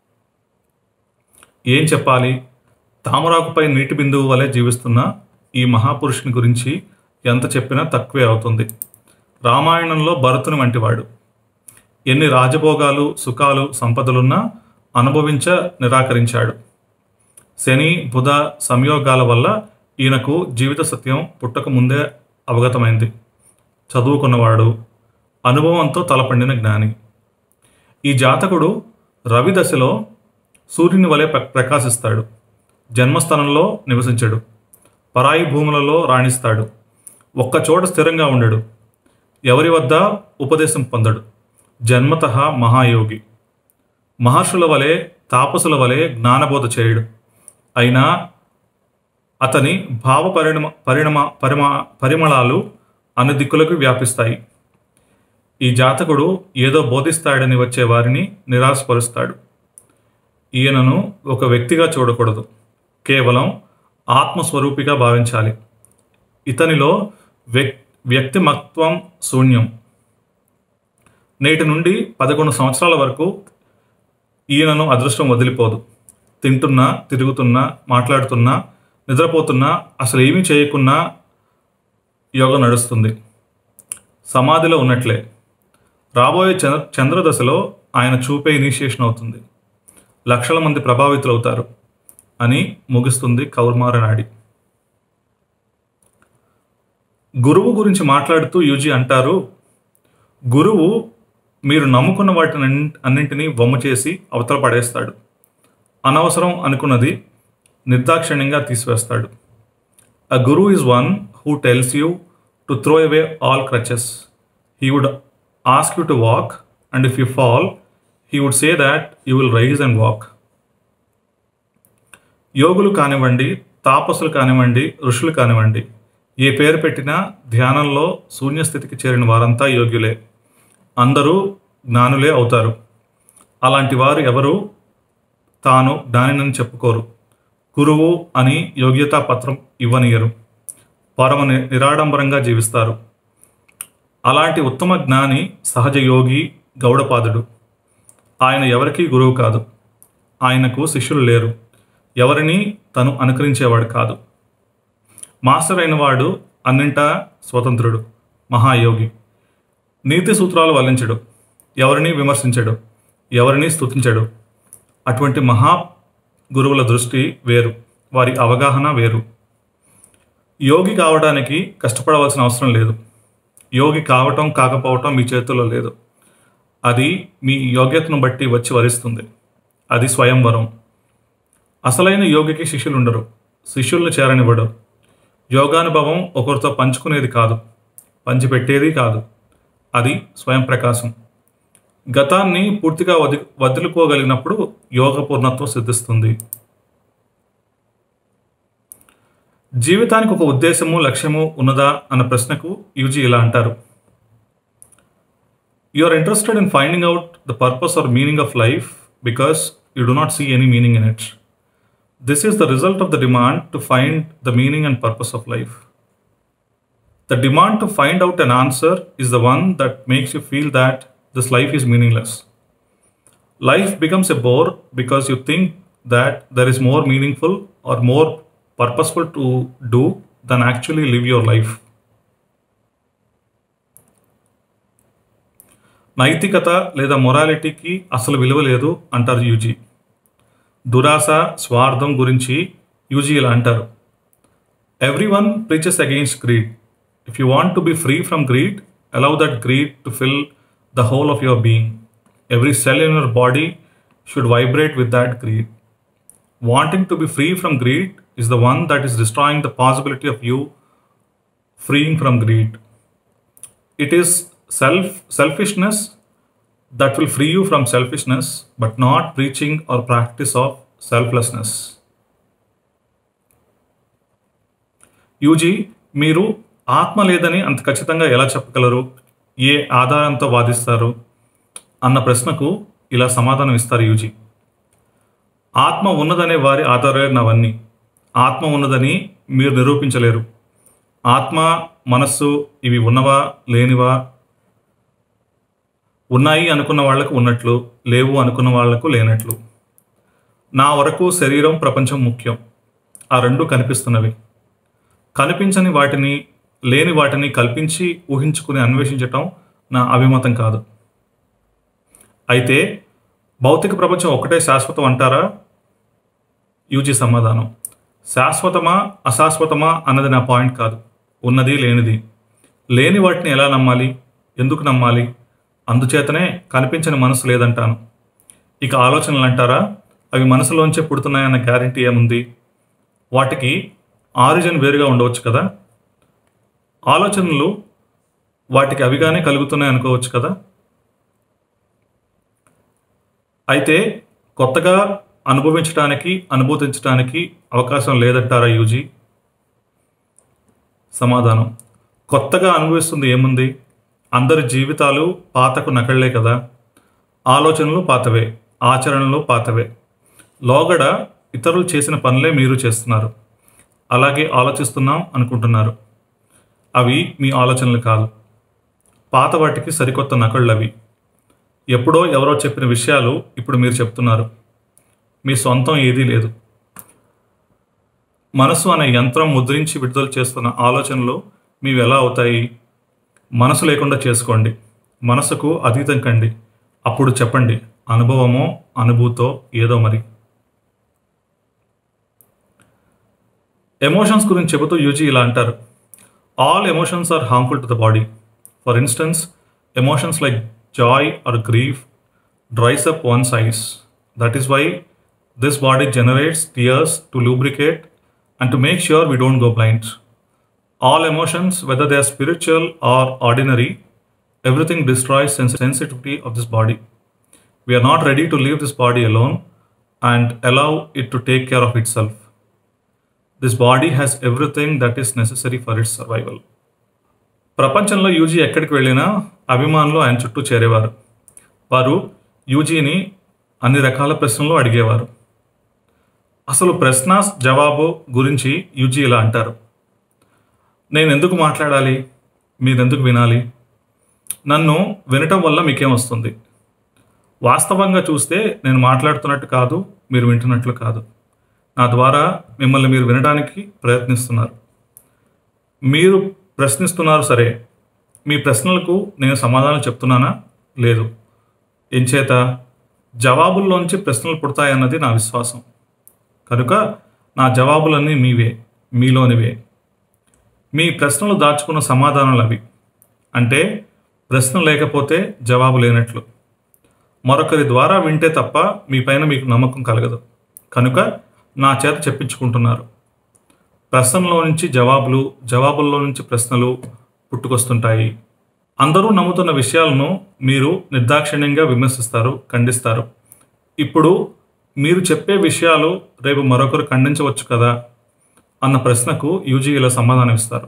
Speaker 1: ఏం చెప్పాలి? తామరాకుపై నీటి బిందువు వలె జీవిస్తున్న ఈ మహాపురుషుని గురించి ఎంత చెప్పినా తక్కువే అవుతుంది. రామాయణంలో భరతుని వంటివాడు. ఎన్ని రాజభోగాలు, సుఖాలు, సంపదలున్నా అనుభవించ నిరాకరించాడు. శని, బుధ సంయోగాల వల్ల ఈయనకు జీవిత సత్యం పుట్టక ముందే అవగతమైంది. చదువుకున్నవాడు, అనుభవంతో తలపండిన జ్ఞాని. ఈ జాతకుడు రవి దశలో సూర్యుని వలె ప్రకాశిస్తాడు. జన్మస్థానంలో నివసించడు. పరాయి భూములలో రాణిస్తాడు. ఒక్కచోట స్థిరంగా ఉండడు. ఎవరి వద్ద ఉపదేశం పొందడు. జన్మతః మహాయోగి. మహర్షుల వలె, తాపసుల వలె జ్ఞానబోధ చేయడు. అయినా అతని భావ పరిణమ పరిణమ పరిమా పరిమళాలు అన్ని దిక్కులకు వ్యాపిస్తాయి. ఈ జాతకుడు ఏదో బోధిస్తాడని వచ్చే వారిని నిరాశపరుస్తాడు. ఈయనను ఒక వ్యక్తిగా చూడకూడదు, కేవలం ఆత్మస్వరూపిగా భావించాలి. ఇతనిలో వ్యక్ వ్యక్తిమత్వం శూన్యం. నేటి నుండి పదకొండు సంవత్సరాల వరకు ఈయనను అదృష్టం వదిలిపోదు. తింటున్నా, తిరుగుతున్నా, మాట్లాడుతున్నా, నిద్రపోతున్నా, అసలు ఏమీ చేయకున్నా యోగం నడుస్తుంది. సమాధిలో ఉన్నట్లే. రాబోయే చంద్ర చంద్రదశలో ఆయన చూపే ఇనిషియేషన్ అవుతుంది. లక్షల మంది ప్రభావితులవుతారు అని ముగిస్తుంది కౌమార నాడి. గురువు గురించి మాట్లాడుతూ యూజీ అంటారు, గురువు మీరు నమ్ముకున్న వాటిని అన్నింటినీ వమ్ము చేసి అవతల పడేస్తాడు. అనవసరం అనుకున్నది నిర్దాక్షిణ్యంగా తీసివేస్తాడు. A guru is one who tells you to throw away all crutches. He would ask you to walk, and if you fall, he would say that you will rise and walk. యోగులు కానివ్వండి, తాపసులు కానివ్వండి, ఋషులు కానివ్వండి, ఏ పేరు పెట్టినా ధ్యానంలో శూన్యస్థితికి చేరిన వారంతా యోగ్యులే. అందరూ జ్ఞానులే అవుతారు. అలాంటి వారు ఎవరు తాను జ్ఞానినని చెప్పుకోరు. గురువు అని యోగ్యతా పత్రం ఇవ్వనియరు. పరమ నిరాడంబరంగా జీవిస్తారు. అలాంటి ఉత్తమ జ్ఞాని సహజ యోగి గౌడపాదుడు. ఆయన ఎవరికీ గురువు కాదు. ఆయనకు శిష్యులు లేరు. ఎవరిని తను అనుకరించేవాడు కాదు. మాస్టర్ అయినవాడు అన్నింటా స్వతంత్రుడు, మహాయోగి. నీతి సూత్రాలు వల్లించడు, ఎవరిని విమర్శించడు, ఎవరిని స్తుతించడు. అటువంటి మహా గురువుల దృష్టి వేరు, వారి అవగాహన వేరు. యోగి కావడానికి కష్టపడవలసిన అవసరం లేదు. యోగి కావటం కాకపోవటం మీ చేతుల్లో లేదు. అది మీ యోగ్యతను బట్టి వచ్చి వరిస్తుంది. అది స్వయంవరం. అసలైన యోగికి శిష్యులు ఉండరు. శిష్యులను చేరనివ్వడు. యోగానుభవం ఒకరితో పంచుకునేది కాదు, పంచిపెట్టేది కాదు. అది స్వయం ప్రకాశం. గతాన్ని పూర్తిగా వది వదులుకోగలిగినప్పుడు యోగ పూర్ణత్వం సిద్ధిస్తుంది. జీవితానికి ఒక ఉద్దేశము, లక్ష్యము ఉన్నదా అన్న ప్రశ్నకు యూజీ ఇలా అంటారు, you are interested in finding out the purpose or meaning of life because you do not see any meaning in it. This is the result of the demand to find the meaning and purpose of life. The demand to find out an answer is the one that makes you feel that this life is meaningless. Life becomes a bore because you think that there is more meaningful or more purposeful to do than actually live your life. నైతికత లేదా మొరాలిటీకి అసలు విలువ లేదు అంటారు UG. దురాశ, స్వార్థం గురించి యూజీ ఇలా అంటారు, everyone preaches against greed. If you want to be free from greed, allow that greed to fill the whole of your being. Every cell in your body should vibrate with that greed. Wanting to be free from greed is the one that is destroying the possibility of you freeing from greed. It is self selfishness that will free you from selfishness, but not preaching or practice of selflessness. UG, మీరు ఆత్మ లేదని అంత ఖచ్చితంగా ఎలా చెప్పగలరు, ఏ ఆధారంతో వాదిస్తారు అన్న ప్రశ్నకు ఇలా సమాధానం ఇస్తారు యూజీ. ఆత్మ ఉన్నదనే వారి ఆధారాలవన్నీ. ఆత్మ ఉన్నదని మీరు నిరూపించలేరు. ఆత్మ, మనస్సు ఇవి ఉన్నవా లేనివా? ఉన్నాయి అనుకున్న వాళ్లకు ఉన్నట్లు, లేవు అనుకున్న వాళ్లకు లేనట్లు. నా వరకు శరీరం, ప్రపంచం ముఖ్యం. ఆ రెండు కనిపిస్తున్నవి. కనిపించని వాటిని, లేని వాటిని కల్పించి ఊహించుకుని అన్వేషించటం నా అభిమతం కాదు. అయితే భౌతిక ప్రపంచం ఒకటే శాశ్వతం అంటారా? యూజీ సమాధానం, శాశ్వతమా అశాశ్వతమా అన్నది నా పాయింట్ కాదు. ఉన్నది లేనిది. లేని వాటిని ఎలా నమ్మాలి, ఎందుకు నమ్మాలి? అందుచేతనే కనిపించని మనసు లేదంటాను. ఇక ఆలోచనలు అంటారా? అవి మనసులోంచే పుడుతున్నాయన్న గ్యారంటీ ఏముంది? వాటికి ఆరిజిన్ వేరుగా ఉండవచ్చు కదా. ఆలోచనలు వాటికి అవిగానే కలుగుతున్నాయి అనుకోవచ్చు కదా. అయితే కొత్తగా అనుభవించడానికి, అనుభూతించడానికి అవకాశం లేదంటారా యూజీ? సమాధానం, కొత్తగా అనుభవిస్తుంది ఏముంది? అందరి జీవితాలు పాతకు నకళ్లే కదా. ఆలోచనలు పాతవే, ఆచరణలు పాతవే. లోగడ ఇతరులు చేసిన పనులే మీరు చేస్తున్నారు. అలాగే ఆలోచిస్తున్నాం అనుకుంటున్నారు. అవి మీ ఆలోచనలు కాదు. పాత వాటికి సరికొత్త నకళ్ళు అవి. ఎప్పుడో ఎవరో చెప్పిన విషయాలు ఇప్పుడు మీరు చెప్తున్నారు. మీ సొంతం ఏదీ లేదు. మనసు అనే యంత్రం ముద్రించి విడుదల చేస్తున్న ఆలోచనలు మీవి ఎలా అవుతాయి? మనసు లేకుండా చేసుకోండి. మనసుకు అతీతం కండి. అప్పుడు చెప్పండి, అనుభవమో అనుభూతో ఏదో మరి. ఎమోషన్స్ గురించి చెబుతూ యూజీ ఇలా అంటారు, All emotions are harmful to the body. For instance, emotions like joy or grief dries up one's eyes. That is why this body generates tears to lubricate and to make sure we don't go blind. All emotions, whether they are spiritual or ordinary, everything destroys sens- sensitivity of this body. We are not ready to leave this body alone and allow it to take care of itself. This body has everything that is necessary for its survival. ప్రపంచంలో యూజీ ఎక్కడికి వెళ్ళినా అభిమానులు ఆయన చుట్టూ చేరేవారు. వారు యూజీని అన్ని రకాల ప్రశ్నలు అడిగేవారు. అసలు ప్రశ్న జవాబు గురించి యూజీ ఇలా అంటారు: నేను ఎందుకు మాట్లాడాలి, మీరెందుకు వినాలి, నన్ను వినటం వల్ల మీకేం వస్తుంది? వాస్తవంగా చూస్తే నేను మాట్లాడుతున్నట్టు కాదు, మీరు వింటున్నట్లు కాదు. నా ద్వారా మిమ్మల్ని మీరు వినడానికి ప్రయత్నిస్తున్నారు. మీరు ప్రశ్నిస్తున్నారు సరే, మీ ప్రశ్నలకు నేను సమాధానం చెప్తున్నానా? లేదు. ఎంచేత జవాబుల్లోంచి ప్రశ్నలు పుడతాయన్నది నా విశ్వాసం. కనుక నా జవాబులన్నీ మీవే, మీలోనివే. మీ ప్రశ్నలు దాచుకున్న సమాధానాలు అవి. అంటే ప్రశ్న లేకపోతే జవాబు లేనట్లు. మరొకరి ద్వారా వింటే తప్ప మీ పైన మీకు నమ్మకం కలగదు. కనుక నా చేత చెప్పించుకుంటున్నారు. ప్రశ్నలో నుంచి జవాబులు, జవాబుల్లో నుంచి ప్రశ్నలు పుట్టుకొస్తుంటాయి. అందరూ నమ్ముతున్న విషయాలను మీరు నిర్దాక్షిణ్యంగా విమర్శిస్తారు, ఖండిస్తారు. ఇప్పుడు మీరు చెప్పే విషయాలు రేపు మరొకరు ఖండించవచ్చు కదా అన్న ప్రశ్నకు యూజీ ఇలా సమాధానం ఇస్తారు: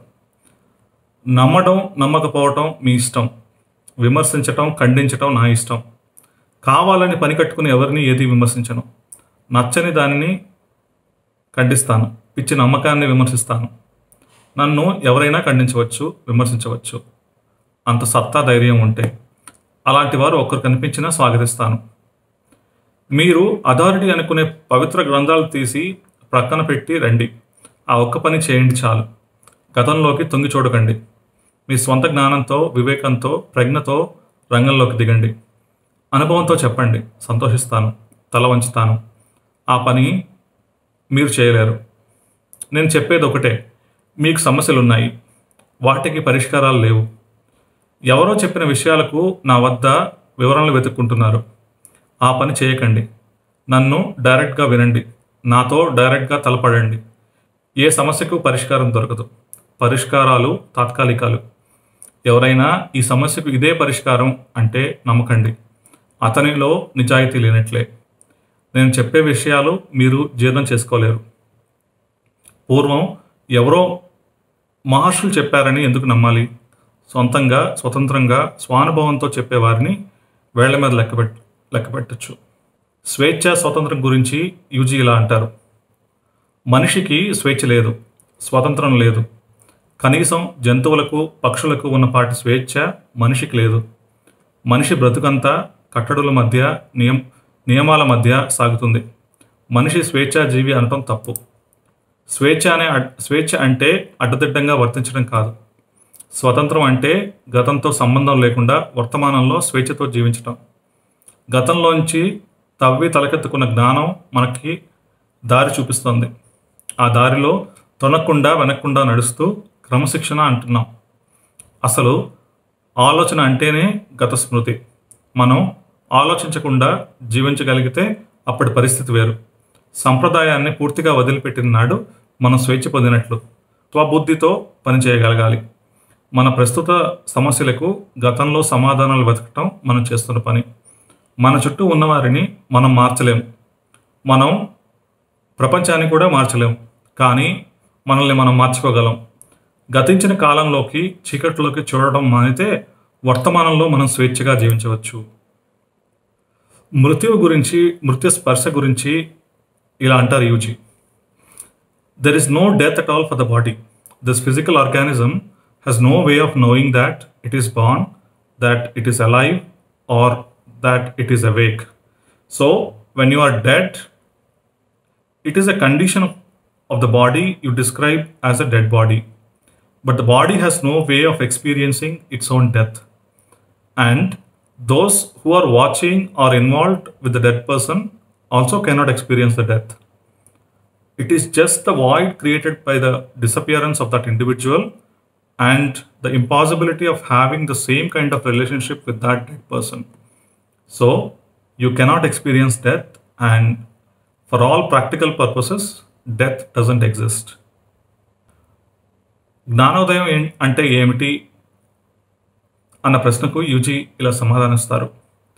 Speaker 1: నమ్మడం నమ్మకపోవటం మీ ఇష్టం, విమర్శించటం ఖండించటం నా ఇష్టం. కావాలని పని కట్టుకుని ఎవరిని ఏది విమర్శించను. నచ్చని దానిని ఖండిస్తాను, పిచ్చి నమ్మకాన్ని విమర్శిస్తాను. నన్ను ఎవరైనా ఖండించవచ్చు, విమర్శించవచ్చు. అంత సత్తా ధైర్యం ఉంటే అలాంటి వారు ఒక్కరు కనిపించినా స్వాగతిస్తాను. మీరు అథారిటీ అనుకునే పవిత్ర గ్రంథాలు తీసి ప్రక్కన పెట్టి రండి. ఆ ఒక్క పని చేయండి చాలు. గతంలోకి తొంగి చూడకండి. మీ స్వంత జ్ఞానంతో, వివేకంతో, ప్రజ్ఞతో రంగంలోకి దిగండి. అనుభవంతో చెప్పండి, సంతోషిస్తాను, తల వంచుతాను. ఆ పని మీరు చేయలేరు. నేను చెప్పేది ఒకటే: మీకు సమస్యలు ఉన్నాయి, వాటికి పరిష్కారాలు లేవు. ఎవరో చెప్పిన విషయాలకు నా వద్ద వివరణలు వెతుక్కుంటున్నారు. ఆ పని చేయకండి. నన్ను డైరెక్ట్గా వినండి, నాతో డైరెక్ట్గా తలపడండి. ఏ సమస్యకు పరిష్కారం దొరకదు. పరిష్కారాలు తాత్కాలికాలు. ఎవరైనా ఈ సమస్యకు ఇదే పరిష్కారం అంటే నమ్మకండి. అతనిలో నిజాయితీ లేనట్లే. నేను చెప్పే విషయాలు మీరు జీర్ణం చేసుకోలేరు. పూర్వం ఎవరో మహర్షులు చెప్పారని ఎందుకు నమ్మాలి? సొంతంగా, స్వతంత్రంగా, స్వానుభవంతో చెప్పేవారిని వేళ్ల మీద లెక్కపెట్ లెక్కపెట్టచ్చు. స్వేచ్ఛ, స్వతంత్రం గురించి యూజీ ఇలా అంటారు: మనిషికి స్వేచ్ఛ లేదు, స్వతంత్రం లేదు. కనీసం జంతువులకు, పక్షులకు ఉన్నపాటి స్వేచ్ఛ మనిషికి లేదు. మనిషి బ్రతుకంతా కట్టడుల మధ్య, నియం నియమాల మధ్య సాగుతుంది. మనిషి స్వేచ్ఛాజీవి అనటం తప్పు. స్వేచ్ఛ అనే స్వేచ్ఛ అంటే అడ్డదిడ్డంగా వర్తించడం కాదు. స్వతంత్రం అంటే గతంతో సంబంధం లేకుండా వర్తమానంలో స్వేచ్ఛతో జీవించటం. గతంలోంచి తవ్వి తలకెత్తుకున్న జ్ఞానం మనకి దారి చూపిస్తుంది. ఆ దారిలో తొనకుండా వెనక్కుండా నడుస్తూ క్రమశిక్షణ అంటున్నాం. అసలు ఆలోచన అంటేనే గత స్మృతి. మనం ఆలోచించకుండా జీవించగలిగితే అప్పటి పరిస్థితి వేరు. సంప్రదాయాన్ని పూర్తిగా వదిలిపెట్టిన నాడు మనం స్వేచ్ఛ పొందినట్లు. స్వబుద్ధితో పనిచేయగలగాలి. మన ప్రస్తుత సమస్యలకు గతంలో సమాధానాలు వెతకటం మనం చేస్తున్న పని. మన చుట్టూ ఉన్నవారిని మనం మార్చలేం, మనం ప్రపంచాన్ని కూడా మార్చలేం. కానీ మనల్ని మనం మార్చుకోగలం. గతించిన కాలంలోకి, చీకట్లోకి చూడడం మానితే వర్తమానంలో మనం స్వేచ్ఛగా జీవించవచ్చు. మృత్యువు గురించి, మృత్యు స్పర్శ గురించి ఇలా అంటారు UG: there is no death at all for the body. This physical organism has no way of knowing that it is born, that it is alive, or that it is awake. So, when you are dead, it is a condition of, of the body you describe as a dead body. But the body has no way of experiencing its own death. And those who are watching or involved with the dead person also cannot experience the death. It is just the void created by the disappearance of that individual and the impossibility of having the same kind of relationship with that dead person. So you cannot experience death, and for all practical purposes, death doesn't exist. జ్ఞానోదయం ఏం- అంటే ఏమిటి అన్న ప్రశ్నకు యూజీ ఇలా సమాధానిస్తారు.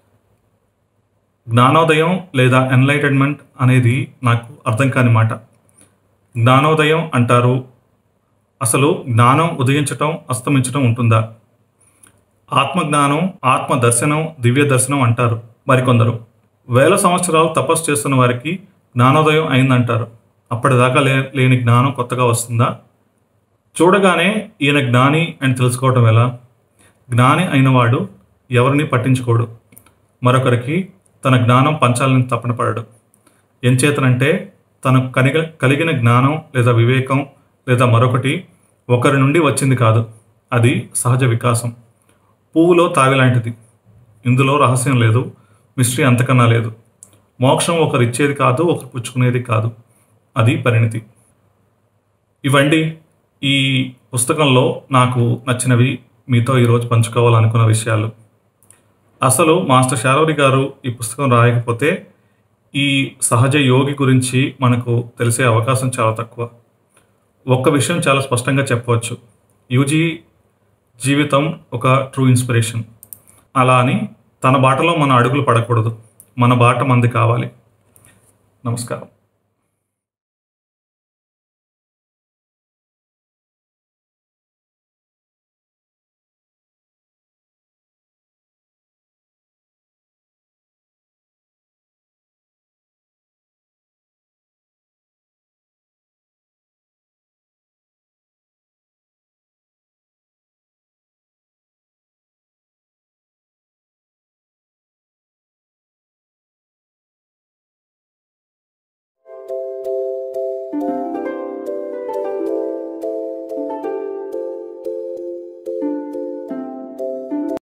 Speaker 1: జ్ఞానోదయం లేదా enlightenment అనేది నాకు అర్థం కాని మాట. జ్ఞానోదయం అంటారు, అసలు జ్ఞానం ఉదయించటం అస్తమించటం ఉంటుందా? ఆత్మజ్ఞానం, ఆత్మ దర్శనం, దివ్య దర్శనం అంటారు మరికొందరు. వేల సంవత్సరాలు తపస్సు చేస్తున్న వారికి జ్ఞానోదయం అయిందంటారు. అప్పటిదాకా లే లేని జ్ఞానం కొత్తగా వస్తుందా? చూడగానే ఈయన జ్ఞాని అని తెలుసుకోవటం ఎలా? జ్ఞాని అయినవాడు ఎవరిని పట్టించుకోడు, మరొకరికి తన జ్ఞానం పంచాలని తపన పడడు. ఎంచేతనంటే తనకు కనిగ కలిగిన జ్ఞానం లేదా వివేకం లేదా మరొకటి ఒకరి నుండి వచ్చింది కాదు, అది సహజ వికాసం. పువ్వులో తావిలాంటిది. ఇందులో రహస్యం లేదు, మిస్టరీ అంతకన్నా లేదు. మోక్షం ఒకరు ఇచ్చేది కాదు, ఒకరు పుచ్చుకునేది కాదు, అది పరిణితి. ఇవండి ఈ పుస్తకంలో నాకు నచ్చినవి, మీతో ఈరోజు పంచుకోవాలనుకున్న విషయాలు. అసలు మాస్టర్ శార్వరి గారు ఈ పుస్తకం రాయకపోతే ఈ సహజ యోగి గురించి మనకు తెలిసే అవకాశం చాలా తక్కువ. ఒక్క విషయం చాలా స్పష్టంగా చెప్పవచ్చు, యూజీ జీవితం ఒక ట్రూ ఇన్స్పిరేషన్. అలా అని తన బాటలో మన అడుగులు పడకూడదు, మన బాట మంది కావాలి. నమస్కారం.